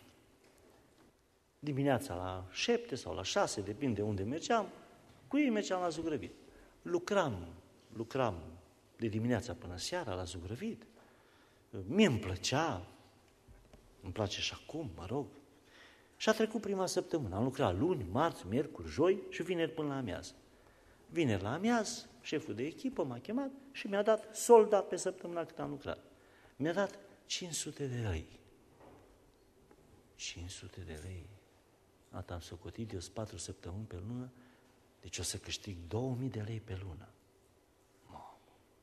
dimineața la șapte sau la șase, depinde unde mergeam, cu ei mergeam la zugrăvit. Lucram, lucram de dimineața până seara la zugrăvit. Mie îmi plăcea, îmi place și acum, mă rog. Și a trecut prima săptămână. Am lucrat luni, marți, miercuri, joi și vineri până la amiază. Vineri la amiază, șeful de echipă m-a chemat și mi-a dat solda pe săptămâna cât am lucrat. Mi-a dat cinci sute de lei. cinci sute de lei. Atât am socotit, eu sunt patru săptămâni pe lună, deci o să câștig două mii de lei pe lună. Mamă!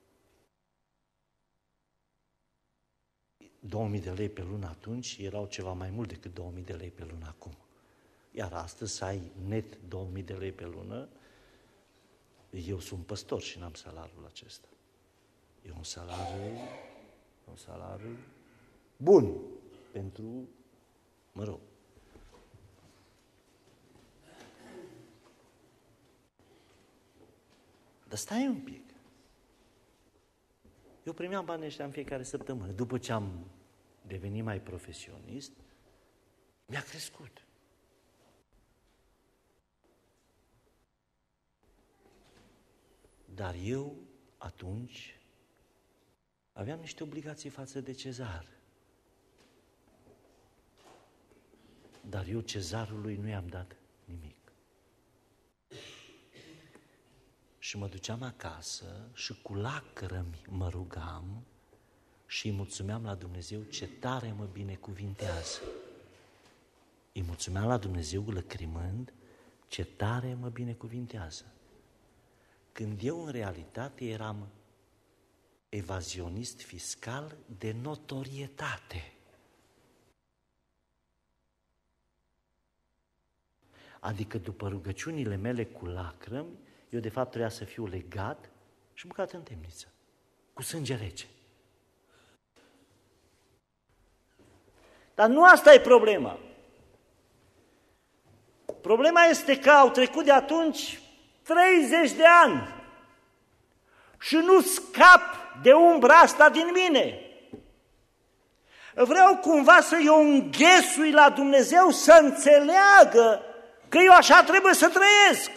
două mii de lei pe lună atunci erau ceva mai mult decât două mii de lei pe lună acum. Iar astăzi să ai net două mii de lei pe lună, eu sunt păstor și n-am salariul acesta. E un salariu, un salariu bun pentru, mă rog. Dar stai un pic. Eu primeam banii ăștia în fiecare săptămână. După ce am devenit mai profesionist, mi-a crescut. Dar eu, atunci, aveam niște obligații față de Cezar. Dar eu Cezarului nu i-am dat nimic. Și mă duceam acasă și cu lacrimi mă rugam și îi mulțumeam la Dumnezeu ce tare mă binecuvintează. Îi mulțumeam la Dumnezeu lăcrimând ce tare mă binecuvintează. Când eu în realitate eram evazionist fiscal de notorietate. Adică după rugăciunile mele cu lacrimi, eu de fapt trebuia să fiu legat și băgat în temniță, cu sânge rece. Dar nu asta e problema. Problema este că au trecut de atunci treizeci de ani și nu scap de umbra asta din mine. Vreau cumva să-i o înghesui la Dumnezeu să înțeleagă că eu așa trebuie să trăiesc.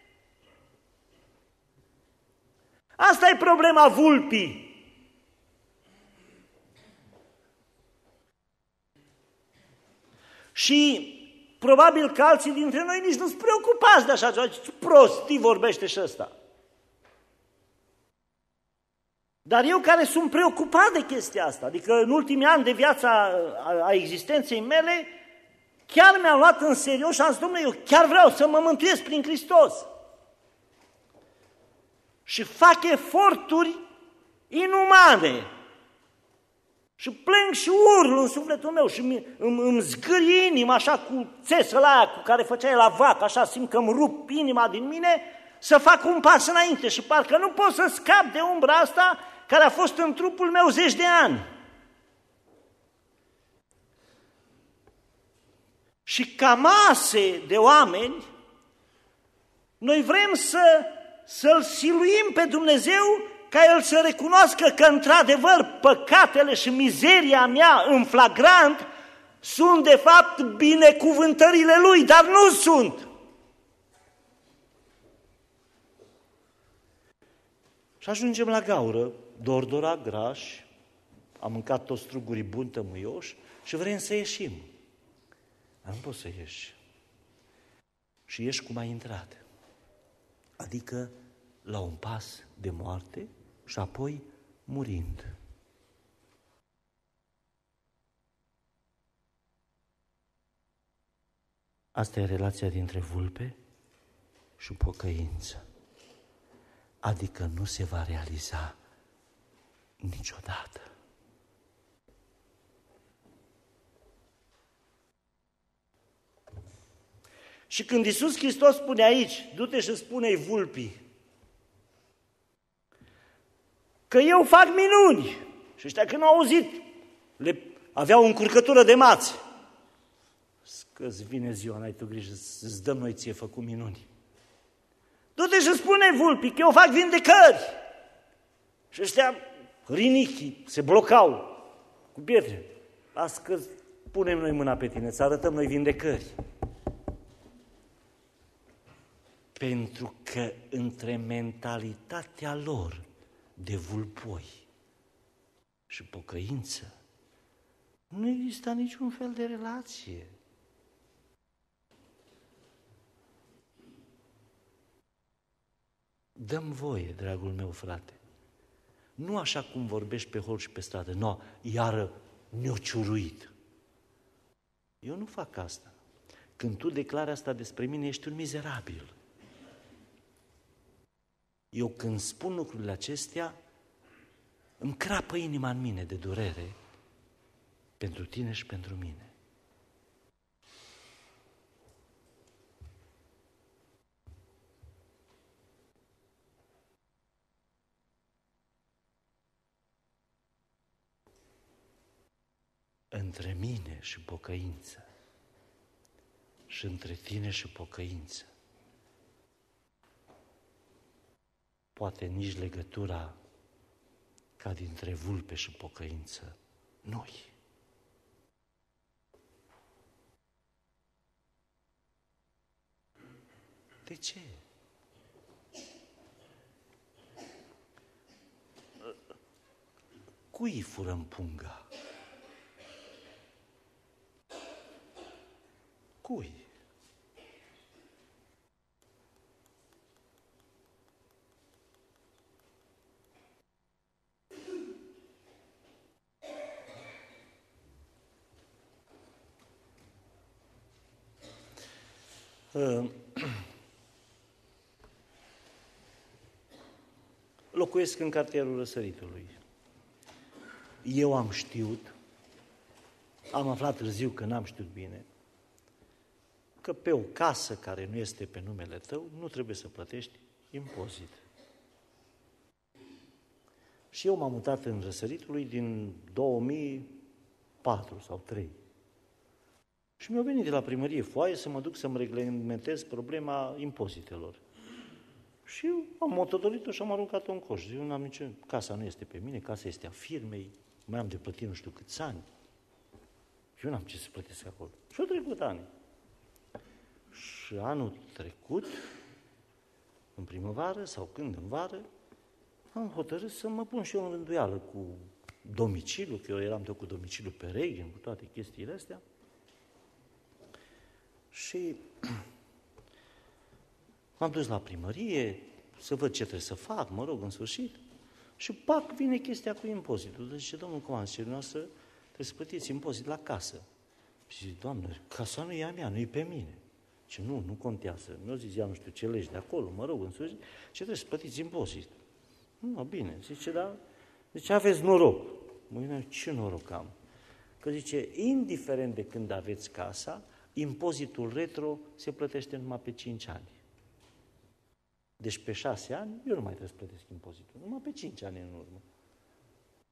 Asta e problema vulpii. Și probabil că alții dintre noi nici nu sunt preocupați de așa ceva. Ce prostii vorbește și ăsta. Dar eu care sunt preocupat de chestia asta, adică în ultimii ani de viața a existenței mele, chiar mi-am luat în serios și am zis, domnule, eu chiar vreau să mă mântuiesc prin Hristos. Și fac eforturi inumane. Și plâng și url în sufletul meu și îmi, îmi, îmi zgârie inima așa cu țesăl aia cu care făceai la vacă, așa simt că îmi rup inima din mine, să fac un pas înainte și parcă nu pot să scap de umbra asta care a fost în trupul meu zeci de ani. și ca mase de oameni, noi vrem să, să-L siluim pe Dumnezeu ca El să recunoască că, într-adevăr, păcatele și mizeria mea în flagrant sunt, de fapt, binecuvântările Lui, dar nu sunt. Și ajungem la gaură, dordora, graș, am mâncat toți strugurii buni, tămâioși și vrem să ieșim. Dar nu poți să ieși. Și ieși cum ai intrat. Adică la un pas de moarte și apoi murind. Asta e relația dintre vulpe și pocăință. Adică nu se va realiza niciodată. Și când Iisus Hristos spune aici, du-te și spune-i vulpii, că eu fac minuni. Și ăștia când au auzit, le aveau o încurcătură de mațe. Că-ți vine ziua, n-ai tu grijă, îți dăm noi ție făcut minuni. Du-te și spune vulpii că eu fac vindecări. Și ăștia rinichii se blocau cu pietre. Las că punem noi mâna pe tine, să arătăm noi vindecări. Pentru că între mentalitatea lor de vulpoi și pocăință nu exista niciun fel de relație. Dă-mi voie, dragul meu frate, nu așa cum vorbești pe hol și pe stradă, no, iară ne-o ciuruit. Eu nu fac asta. Când tu declari asta despre mine, ești un mizerabil. Eu când spun lucrurile acestea, îmi crapă inima în mine de durere pentru tine și pentru mine. Între mine și pocăință și între tine și pocăință poate nici legătura ca dintre vulpe și pocăință nu-i. De ce? Cui furăm punga? Cui? Locuiesc în cartierul Răsăritului. Eu am știut, am aflat târziu că n-am știut bine, că pe o casă care nu este pe numele tău, nu trebuie să plătești impozit. Și eu m-am mutat în Răsăritului din două mii patru sau trei. Și mi-a venit de la primărie foaie să mă duc să-mi reglementez problema impozitelor. Și eu am motodorit-o și am aruncat-o în coș. Eu n-am nicio... Casa nu este pe mine, casa este a firmei, mai am de plătit nu știu câți ani. Și eu n-am ce să plătesc acolo. Și au trecut ani. Și anul trecut, în primăvară sau când în vară, am hotărât să mă pun și eu în rânduială cu domiciliu, că eu eram tot cu domiciliu pe Regen, cu toate chestiile astea. Și m-am dus la primărie să văd ce trebuie să fac, mă rog, în sfârșit. Și pac, vine chestia cu impozitul. Deci zice, domnul comandă, zice, noastră trebuie să plătiți impozit la casă. Și zice, Doamne, casa nu e a mea, nu e pe mine. Ce nu, nu contează. Nu zis, ia nu știu ce legi de acolo, mă rog, în sfârșit, ce trebuie să plătiți impozit. Nu, bine, zice, da, zice, aveți noroc. Mă gândeam, ce noroc am? Că zice, indiferent de când aveți casa, impozitul retro se plătește numai pe cinci ani. Deci pe șase ani, eu nu mai trebuie să plătesc impozitul, numai pe cinci ani în urmă.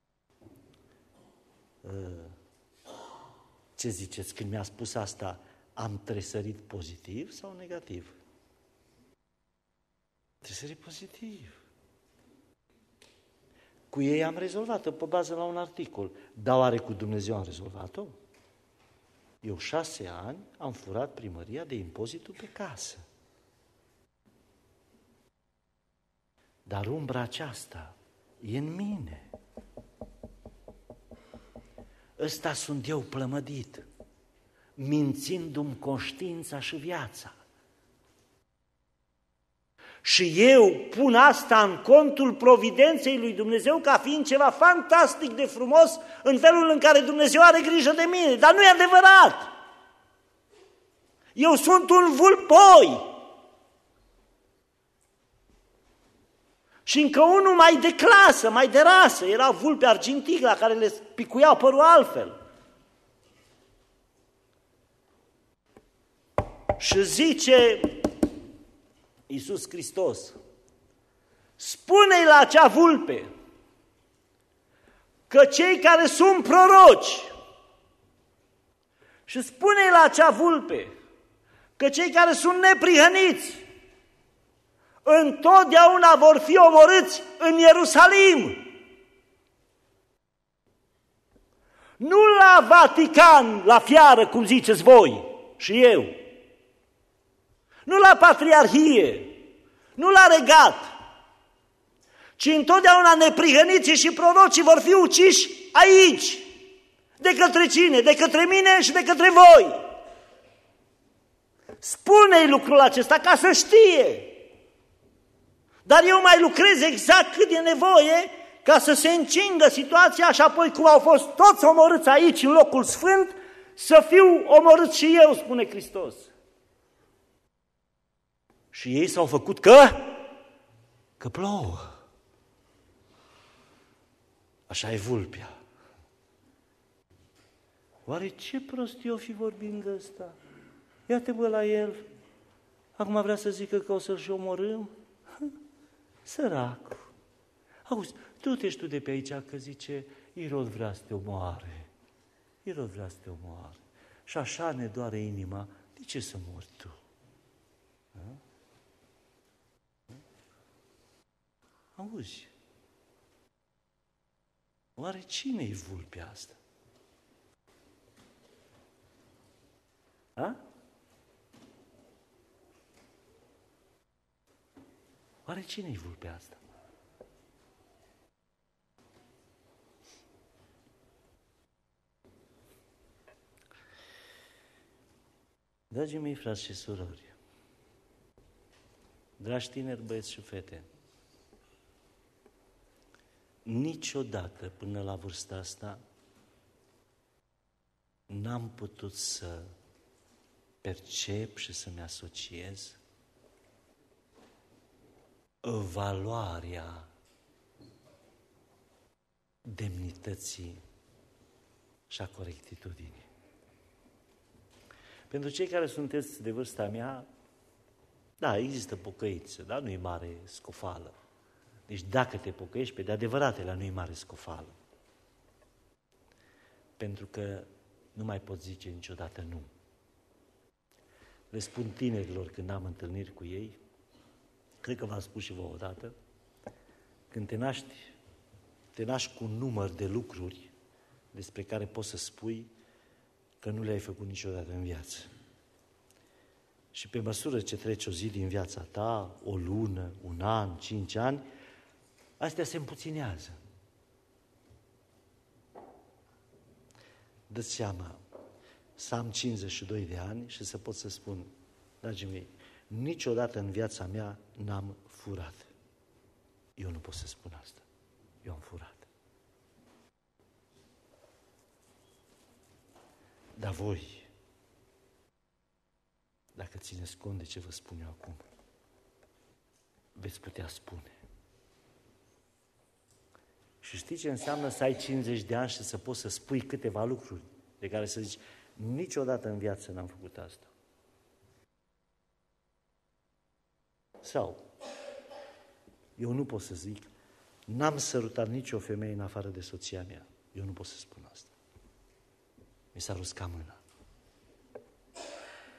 Ce ziceți? Când mi-a spus asta, Am tresărit pozitiv sau negativ? Tresărit pozitiv. Cu ei am rezolvat-o pe bază la un articol. Dar oare cu Dumnezeu am rezolvat-o? Eu șase ani am furat primăria de impozitul pe casă. Dar umbra aceasta e în mine. Ăsta sunt eu plămădit, mințindu-mi conștiința și viața. Și eu pun asta în contul providenței lui Dumnezeu ca fiind ceva fantastic de frumos în felul în care Dumnezeu are grijă de mine. Dar nu e adevărat! Eu sunt un vulpoi! Și încă unul mai de clasă, mai de rasă, era vulpe argintic la care le picuiau părul altfel. Și zice Iisus Hristos, spune-i la acea vulpe că cei care sunt proroci, și spune-i la acea vulpe că cei care sunt neprihăniți întotdeauna vor fi omorâți în Ierusalim. Nu la Vatican, la fiară, cum ziceți voi și eu. Nu la patriarhie, nu la regat, ci întotdeauna neprihăniții și prorocii vor fi uciși aici. De către cine? De către mine și de către voi. Spune-i lucrul acesta ca să știe. Dar eu mai lucrez exact cât e nevoie ca să se încingă situația și apoi cum au fost toți omorâți aici în locul sfânt, să fiu omorât și eu, spune Hristos. Și ei s-au făcut că, că plouă. Așa e vulpea. Oare ce prostie o fi vorbind de ăsta? Ia-te-mă la el. Acum vrea să zică că o să-l și omorâm? Săracul. Auzi, du-te și tu de pe aici că zice, Irod vrea să te omoare. Irod vrea să te omoare. Și așa ne doare inima. De ce să mori tu? Da? Auzi, oare cine-i vulpea asta? A? Oare cine-i vulpea asta? Dragii mei frați și surori, dragi tineri, băieți și fete, niciodată până la vârsta asta n-am putut să percep și să-mi asociez valoarea demnității și a corectitudinii. Pentru cei care sunteți de vârsta mea, da, există pocăință, dar nu e mare scofală. Deci dacă te pocăiești pe de adevăratele, nu e mare scofală. Pentru că nu mai poți zice niciodată nu. Le spun tinerilor când am întâlniri cu ei, cred că v-am spus și vouă odată, când te naști, te naști cu un număr de lucruri despre care poți să spui că nu le-ai făcut niciodată în viață. Și pe măsură ce trece o zi din viața ta, o lună, un an, cinci ani, astea se împuținează. Dă-ți seama să am cincizeci și doi de ani și să pot să spun, dragii mei, niciodată în viața mea n-am furat. Eu nu pot să spun asta. Eu am furat. Dar voi, dacă țineți cont de ce vă spun eu acum, veți putea spune. Și știi ce înseamnă să ai cincizeci de ani și să poți să spui câteva lucruri de care să zici, niciodată în viață n-am făcut asta. Sau, eu nu pot să zic, n-am sărutat nicio femeie în afară de soția mea. Eu nu pot să spun asta. Mi s-a ruscat mâna.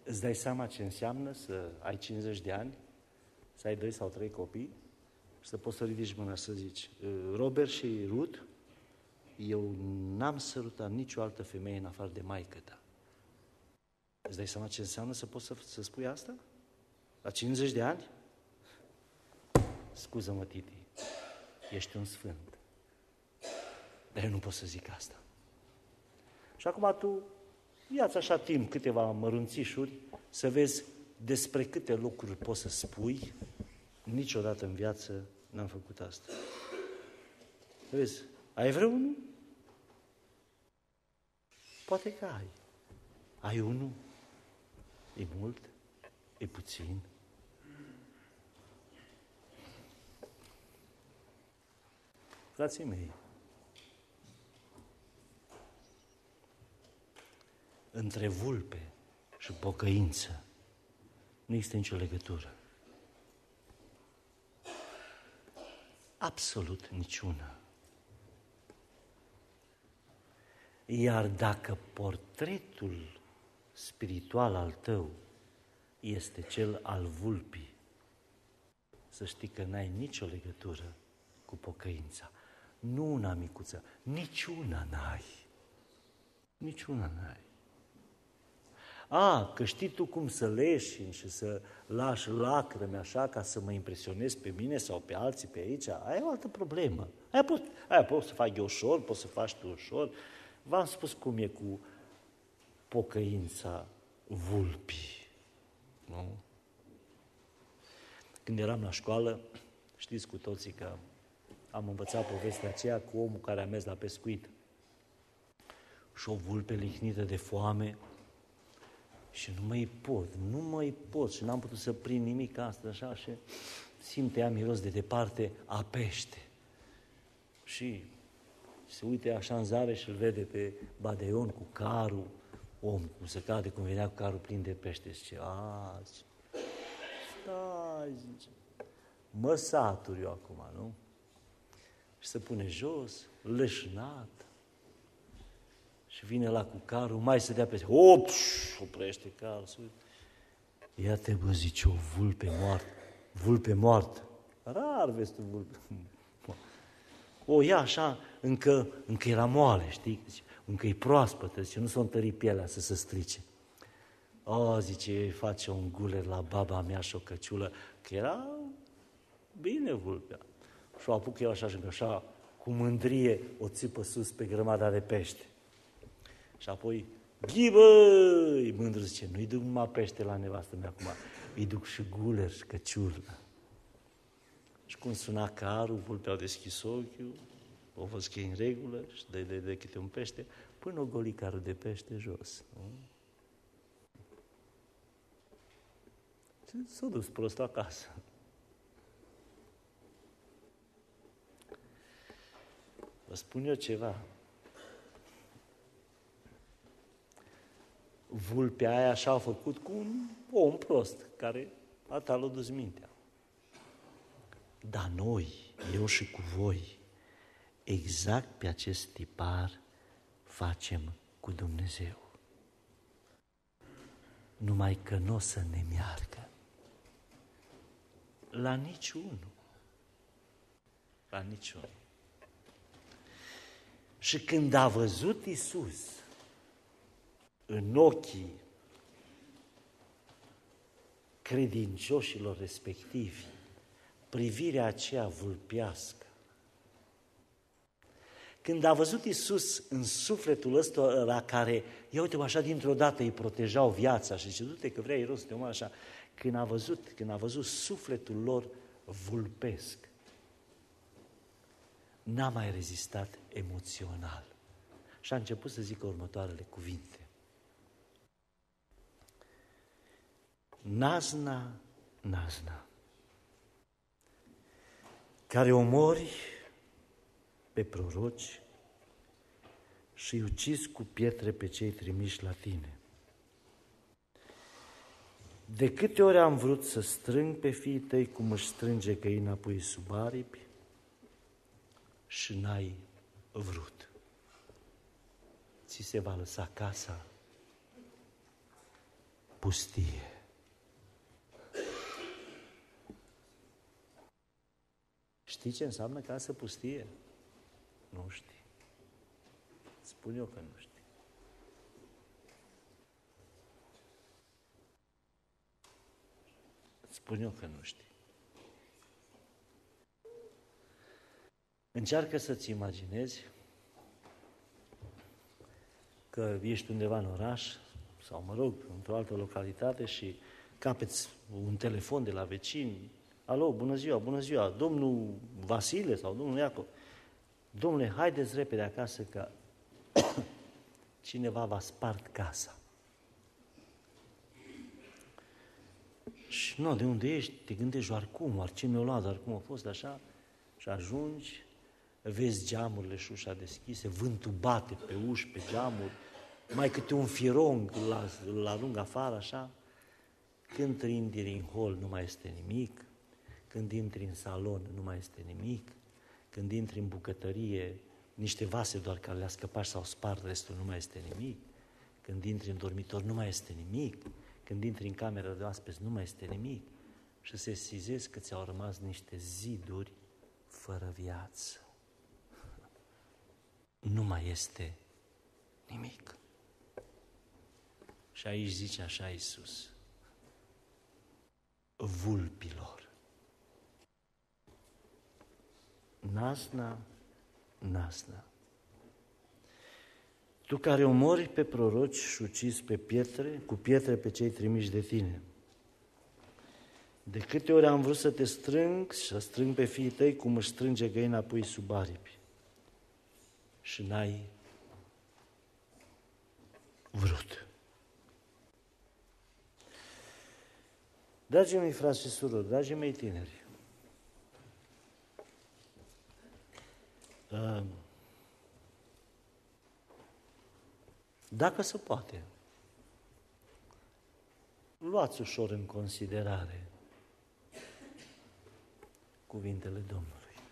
Îți dai seama ce înseamnă să ai cincizeci de ani, să ai doi sau trei copii și să poți să ridici mâna să zici: Robert și Ruth, eu n-am sărutat nicio altă femeie în afară de maică ta. Îți dai seama ce înseamnă să poți să, să spui asta? La cincizeci de ani? Scuză-mă, Titi, ești un sfânt. Dar eu nu pot să zic asta. Și acum tu ia-ți așa timp, câteva mărunțișuri, să vezi despre câte lucruri poți să spui. Niciodată în viață n-am făcut asta. Vezi, ai vreunul? Poate că ai. Ai unul? E mult? E puțin? Frații mei, între vulpe și pocăință nu există nicio legătură. Absolut niciuna. Iar dacă portretul spiritual al tău este cel al vulpii, să știi că n-ai nicio legătură cu pocăința. Nu una micuță, niciuna n-ai. Niciuna n-ai. A, că știi tu cum să leșini și să lași lacrimi așa ca să mă impresionezi pe mine sau pe alții pe aici, aia e o altă problemă. Aia pot, aia pot să fac eu ușor, poți să faci tu ușor. V-am spus cum e cu pocăința vulpii. Nu? Când eram la școală, știți cu toții că am învățat povestea aceea cu omul care a mers la pescuit și o vulpe lihnită de foame și nu mai pot, nu mai pot și n-am putut să prind nimic asta așa și simte ea miros de departe a pește. Și se uite așa în zare și îl vede pe Badeion cu carul, om, cum se cade, cum venea cu carul plin de pește. Zice, a, zice, stai, zice, mă satur eu acum, nu? Și se pune jos, leșnat, și vine la cu carul, mai să dea peste, op, oprește carul, se uite. Ia-te, bă, zice, o vulpe moartă, vulpe moartă. Rar vezi tu vulpe. O ia așa, încă, încă era moale, știi? Zice, încă e proaspătă, zice, nu s-a întărit pielea să se strice. O, zice, face un guler la baba mea și o căciulă, că era bine vulpea. Și o apuc eu așa și așa, cu mândrie, o țipă sus pe grămada de pește. Și apoi, ghibă-i, mândru, zice, nu-i duc numai pește la nevastă mea acum, îi duc și guler și căciulă. Și cum suna carul, vulpea a deschis ochiul, o văzut că e în regulă și dă de, de câte un pește, până o goli carul de pește jos. S-a dus prost acasă. Vă spun eu ceva. Vulpea aia așa a făcut cu un om prost, care atâta l-a dus mintea. Dar noi, eu și cu voi, exact pe acest tipar facem cu Dumnezeu. Numai că nu o să ne meargă. La niciunul. La niciunul. Și când a văzut Iisus în ochii credincioșilor respectivi privirea aceea vulpească, când a văzut Iisus în sufletul ăsta la care, ia uite-mă așa, dintr-o dată îi protejau viața și zice, du-te că vrea Iiros, te așa, când a văzut, când a văzut sufletul lor vulpesc, n-a mai rezistat emoțional și a început să zică următoarele cuvinte. Nazna, nazna, care omori pe proroci și îi ucizi cu pietre pe cei trimiși la tine. De câte ori am vrut să strâng pe fiii tăi cum își strânge găina pui sub aripi și n-ai vrut. Ți se va lăsa casa pustie. Știi ce înseamnă casă pustie? Nu știi. Spun eu că nu știi. Spun eu că nu știi. Încearcă să-ți imaginezi că ești undeva în oraș sau, mă rog, într-o altă localitate și capeți un telefon de la vecini. Alo, bună ziua, bună ziua, domnul Vasile sau domnul Iacov. Domnule, haideți repede acasă că cineva v-a spart casa. Și nu, de unde ești? Te gândești, oar cum, oar ce mi-o luat, oar cum a fost așa? Și ajungi, vezi geamurile și ușa deschise, vântul bate pe uși, pe geamuri, mai câte un firong îl arunc afară, așa. Când intri în hol, nu mai este nimic. Când intri în salon, nu mai este nimic. Când intri în bucătărie, niște vase doar care le-a scăpat sau spart, restul nu mai este nimic. Când intri în dormitor, nu mai este nimic. Când intri în cameră de oaspeți, nu mai este nimic. Și se sesizezi că ți-au rămas niște ziduri fără viață. Nu mai este nimic. Și aici zice așa Iisus: vulpilor, nasna, nasna, tu care omori pe proroci și ucizi pe pietre, cu pietre pe cei trimiși de tine. De câte ori am vrut să te strâng și să strâng pe fiii tăi cum își strânge găina pui sub aripi și n-ai vrut. Dragii mei frați și surori, dragii mei tineri, dacă se poate, luați ușor în considerare cuvintele Domnului.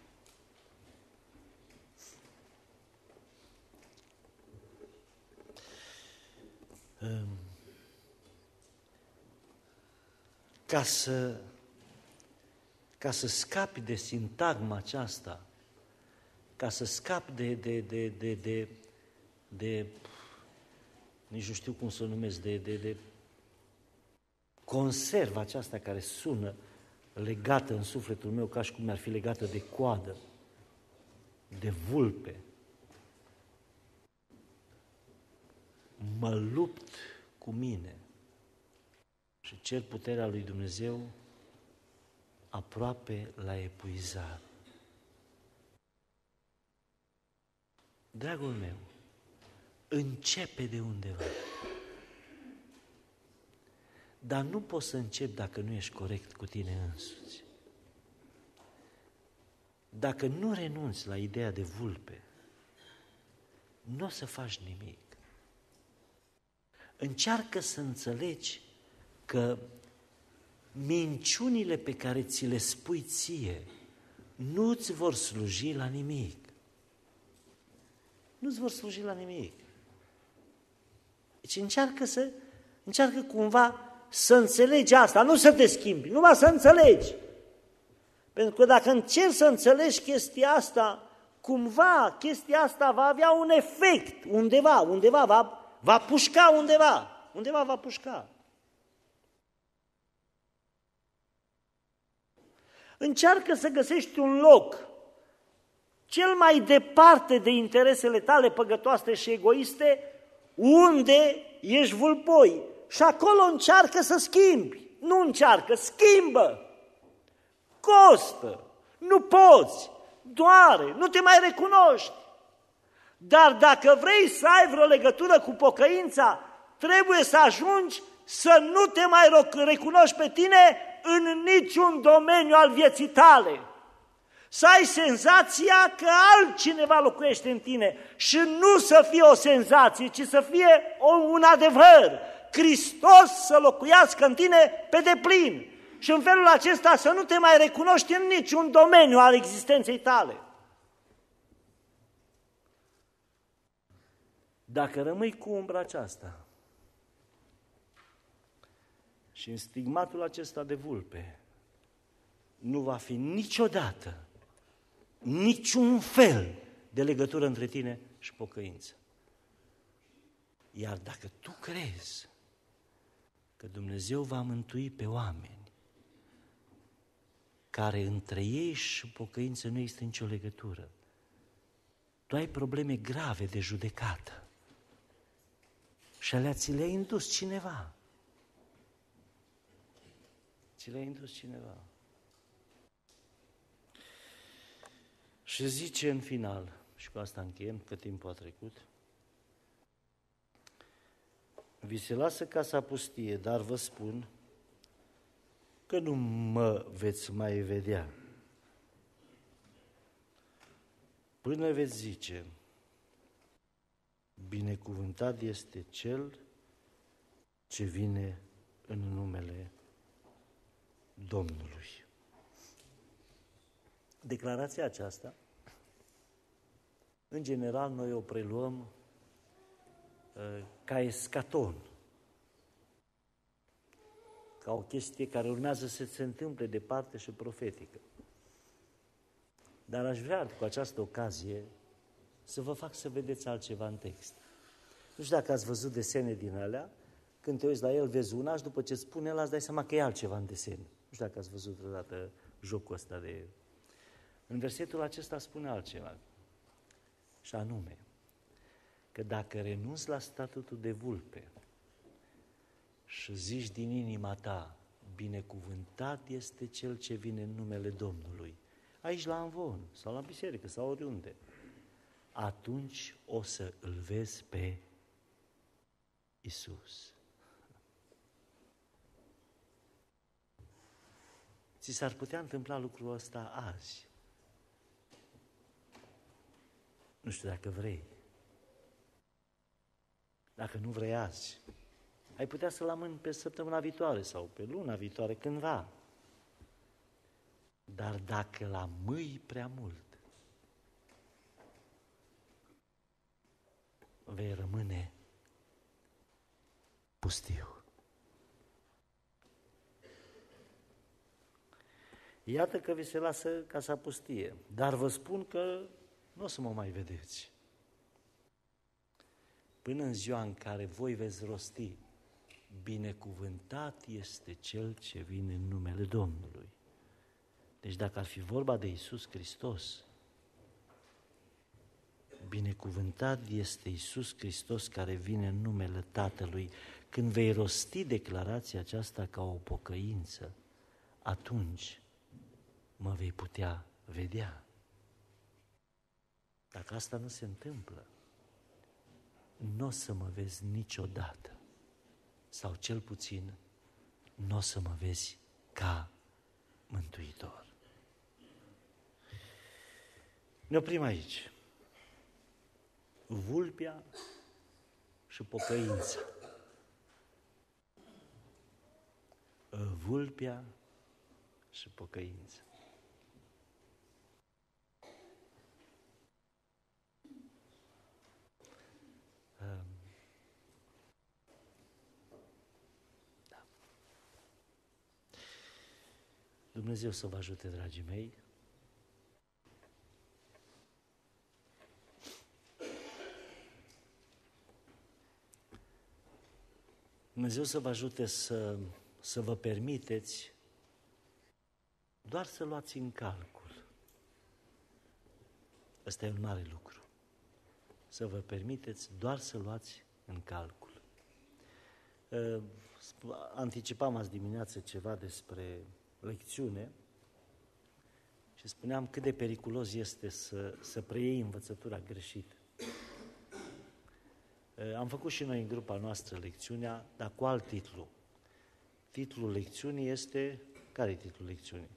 Ca să, ca să scapi de sintagma aceasta, ca să scapi de, de, de, de, de, de nici nu știu cum să o numesc, de, de, de conserva aceasta care sună legată în sufletul meu ca și cum mi-ar fi legată de coadă, de vulpe. Mă lupt cu mine și cer puterea lui Dumnezeu aproape la epuizare. Dragul meu, începe de undeva. Dar nu poți să începi dacă nu ești corect cu tine însuți. Dacă nu renunți la ideea de vulpe, nu o să faci nimic. Încearcă să înțelegi că minciunile pe care ți le spui ție nu-ți vor sluji la nimic. Nu-ți vor sluji la nimic. Deci încearcă să, încearcă cumva să înțelegi asta, nu să te schimbi, numai să înțelegi. Pentru că dacă încerci să înțelegi chestia asta, cumva chestia asta va avea un efect undeva, undeva va, va pușca undeva, undeva va pușca. Încearcă să găsești un loc cel mai departe de interesele tale păgătoase și egoiste, unde ești vulpoi. Și acolo încearcă să schimbi. Nu încearcă, schimbă. Costă. Nu poți. Doare. Nu te mai recunoști. Dar dacă vrei să ai vreo legătură cu pocăința, trebuie să ajungi să nu te mai recunoști pe tine în niciun domeniu al vieții tale. Să ai senzația că altcineva locuiește în tine și nu să fie o senzație, ci să fie un adevăr. Hristos să locuiască în tine pe deplin și în felul acesta să nu te mai recunoști în niciun domeniu al existenței tale. Dacă rămâi cu umbra aceasta, Și în stigmatul acesta de vulpe nu va fi niciodată, niciun fel de legătură între tine și pocăință. Iar dacă tu crezi că Dumnezeu va mântui pe oameni care între ei și pocăință nu există nicio legătură, tu ai probleme grave de judecată și alea ți le-a indus cineva. Ți le-a indus cineva. Și zice în final, și cu asta încheiem, că timpul a trecut, vi se lasă casa pustie, dar vă spun că nu mă veți mai vedea. Până veți zice, binecuvântat este Cel ce vine în numele Domnului. Declarația aceasta, în general, noi o preluăm uh, ca escaton, ca o chestie care urmează să se întâmple departe și profetică. Dar aș vrea cu această ocazie să vă fac să vedeți altceva în text. Nu știu dacă ați văzut desene din alea, când te uiți la el vezi una și după ce spune el, îți dai seama că e altceva în desen. Nu știu dacă ați văzut vreodată jocul ăsta de... În versetul acesta spune altceva, și anume, că dacă renunți la statutul de vulpe și zici din inima ta, binecuvântat este Cel ce vine în numele Domnului, aici la Amvon, sau la biserică, sau oriunde, atunci o să îl vezi pe Iisus. Ți s-ar putea întâmpla lucrul ăsta azi. Nu știu dacă vrei. Dacă nu vrei azi, ai putea să-l amâni pe săptămâna viitoare sau pe luna viitoare, cândva. Dar dacă l amâi prea mult, vei rămâne pustiu. Iată că vi se lasă casa pustie, dar vă spun că nu o să mă mai vedeți. Până în ziua în care voi veți rosti, binecuvântat este Cel ce vine în numele Domnului. Deci dacă ar fi vorba de Iisus Hristos, binecuvântat este Iisus Hristos care vine în numele Tatălui. Când vei rosti declarația aceasta ca o pocăință, atunci mă vei putea vedea. Dacă asta nu se întâmplă, nu o să mă vezi niciodată. Sau cel puțin, nu o să mă vezi ca Mântuitor. Ne oprim aici. Vulpea și pocăința. Vulpea și pocăința. Da. Dumnezeu să vă ajute, dragii mei. Dumnezeu să vă ajute să, să vă permiteți doar să luați în calcul. Ăsta e un mare lucru. Să vă permiteți doar să luați în calcul. Anticipam azi dimineață ceva despre lecțiune și spuneam cât de periculos este să, să preiei învățătura greșită. Am făcut și noi în grupa noastră lecțiunea, dar cu alt titlu. Titlul lecțiunii este... Care e titlul lecțiunii?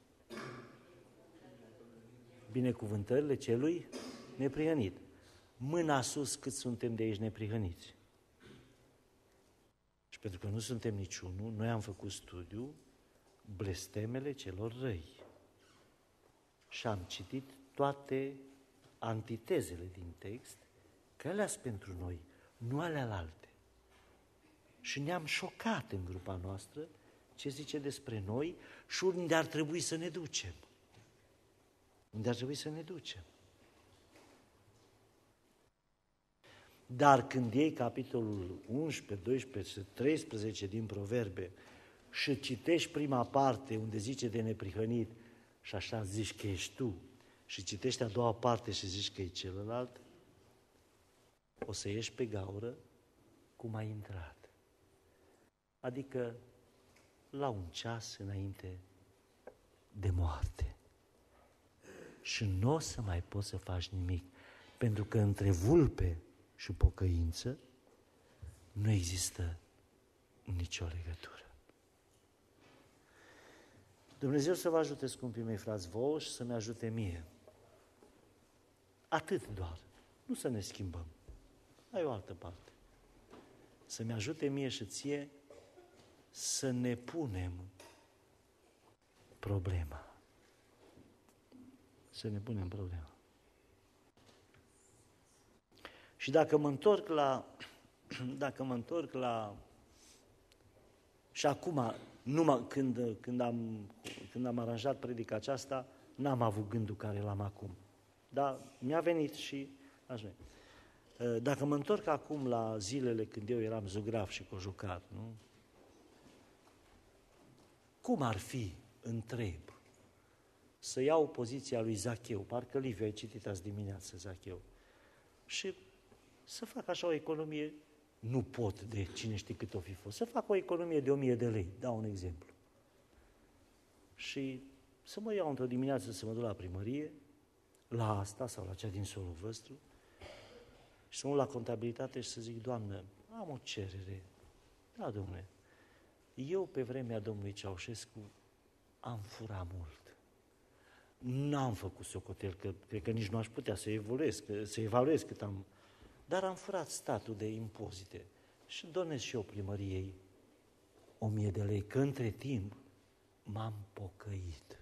Binecuvântările celui neprihănit. Mâna sus cât suntem de aici neprihăniți. Și pentru că nu suntem niciunul, noi am făcut studiu blestemele celor răi. Și am citit toate antitezele din text, că alea-s pentru noi, nu alealte. Și ne-am șocat în grupa noastră ce zice despre noi și unde ar trebui să ne ducem. Unde ar trebui să ne ducem. Dar când iei capitolul unsprezece, doisprezece, treisprezece din Proverbe și citești prima parte unde zice de neprihănit și așa zici că ești tu, și citești a doua parte și zici că e celălalt, o să ieși pe gaură cum ai intrat. Adică la un ceas înainte de moarte. Și nu o să mai poți să faci nimic, pentru că între vulpe și pocăință nu există nicio legătură. Dumnezeu să vă ajute, scumpii mei frați, vouă și să ne ajute mie. Atât doar. Nu să ne schimbăm. Ai o altă parte. Să-mi ajute mie și ție să ne punem problema. Să ne punem problema. Și dacă mă întorc la, dacă mă întorc la, și acum, numai când, când, am, când am aranjat predica aceasta, n-am avut gândul care l-am acum. Dar mi-a venit și aș veni. Dacă mă întorc acum la zilele când eu eram zugrav și cojucat, nu? Cum ar fi, întreb, să iau poziția lui Zacheu, parcă Liviu ai citit azi dimineață Zacheu, și să fac așa o economie, nu pot de cine știe cât o fi fost, să fac o economie de o mie de lei, dau un exemplu. Și să mă iau într-o dimineață să mă duc la primărie, la asta sau la cea din solul vostru, și să mă duc la contabilitate și să zic, Doamnă, am o cerere. Da, domnule, eu pe vremea domnului Ceaușescu am furat mult. N-am făcut socotel, că cred că nici nu aș putea să evaluez, că, să evaluez cât am... Dar am furat statul de impozite și donez și eu primăriei o mie de lei, că între timp m-am pocăit.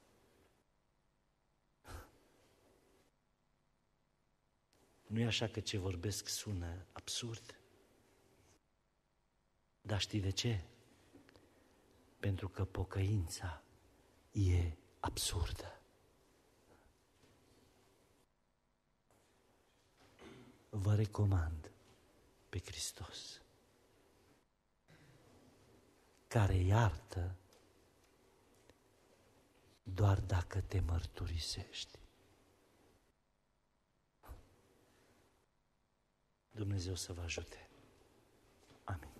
Nu e așa că ce vorbesc sună absurd? Dar știi de ce? Pentru că pocăința e absurdă. Vă recomand pe Hristos, care iartă doar dacă te mărturisești. Dumnezeu să vă ajute. Amin.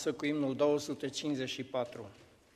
masă cu imnul două sute cincizeci și patru.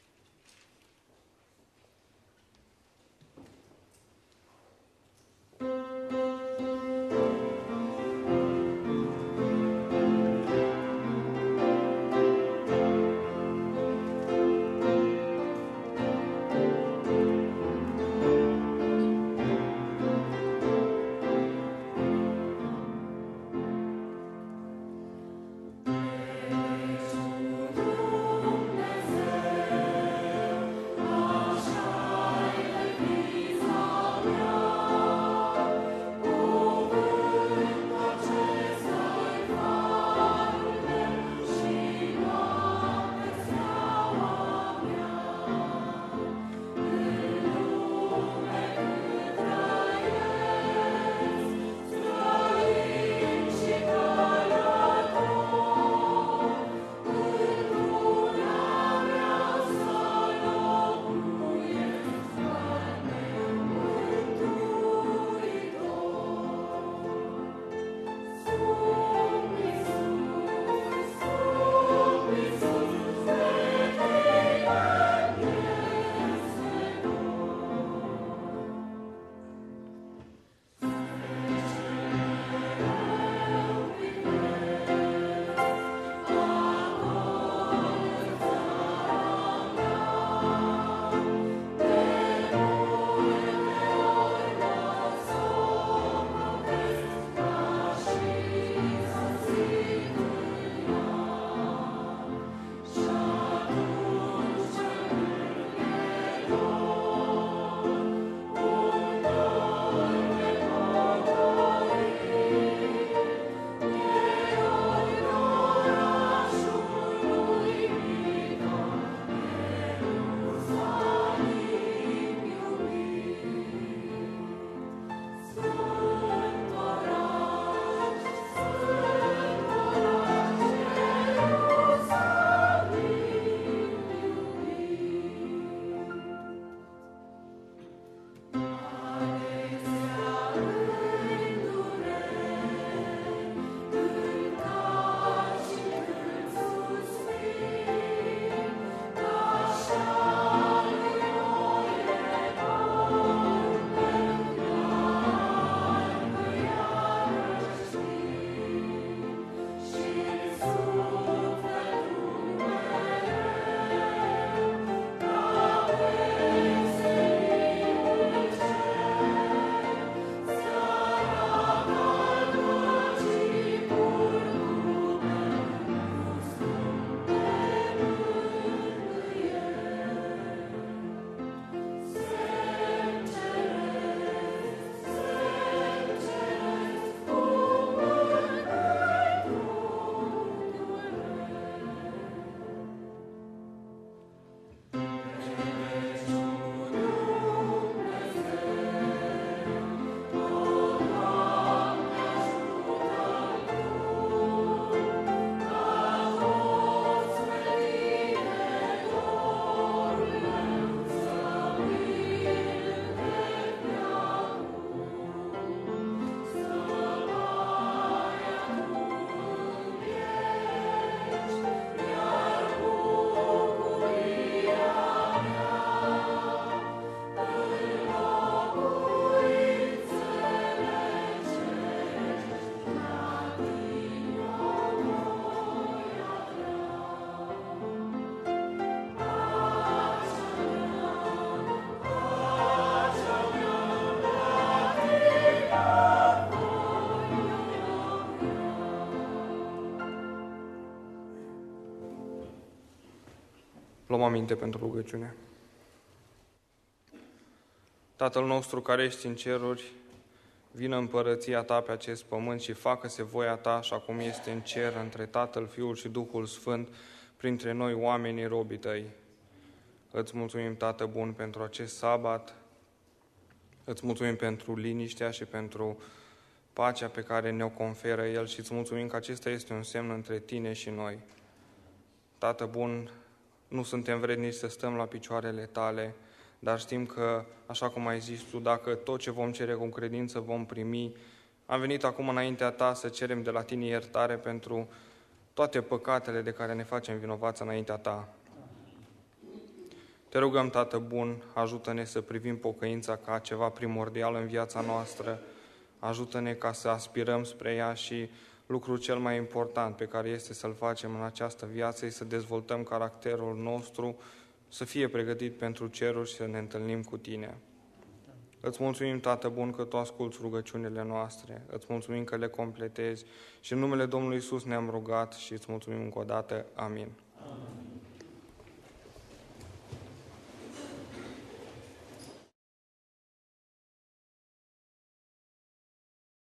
Luăm aminte pentru rugăciune. Tatăl nostru care ești în ceruri, vină împărăția Ta pe acest pământ și facă-se voia Ta, așa cum este în cer, între Tatăl, Fiul și Duhul Sfânt, printre noi, oamenii robii Tăi. Îți mulțumim, Tată bun, pentru acest sabat, îți mulțumim pentru liniștea și pentru pacea pe care ne-o conferă El și îți mulțumim că acesta este un semn între Tine și noi. Tată bun, nu suntem vrednici să stăm la picioarele Tale, dar știm că, așa cum ai zis Tu, dacă tot ce vom cere cu credință vom primi, am venit acum înaintea Ta să cerem de la Tine iertare pentru toate păcatele de care ne facem vinovați înaintea Ta. Te rugăm, Tată bun, ajută-ne să privim pocăința ca ceva primordial în viața noastră, ajută-ne ca să aspirăm spre ea și lucrul cel mai important pe care este să-l facem în această viață este să dezvoltăm caracterul nostru, să fie pregătit pentru ceruri și să ne întâlnim cu Tine. Îți mulțumim, Tată bun, că Tu asculți rugăciunile noastre, îți mulțumim că le completezi și în numele Domnului Iisus ne-am rugat și îți mulțumim încă o dată. Amin. Amin.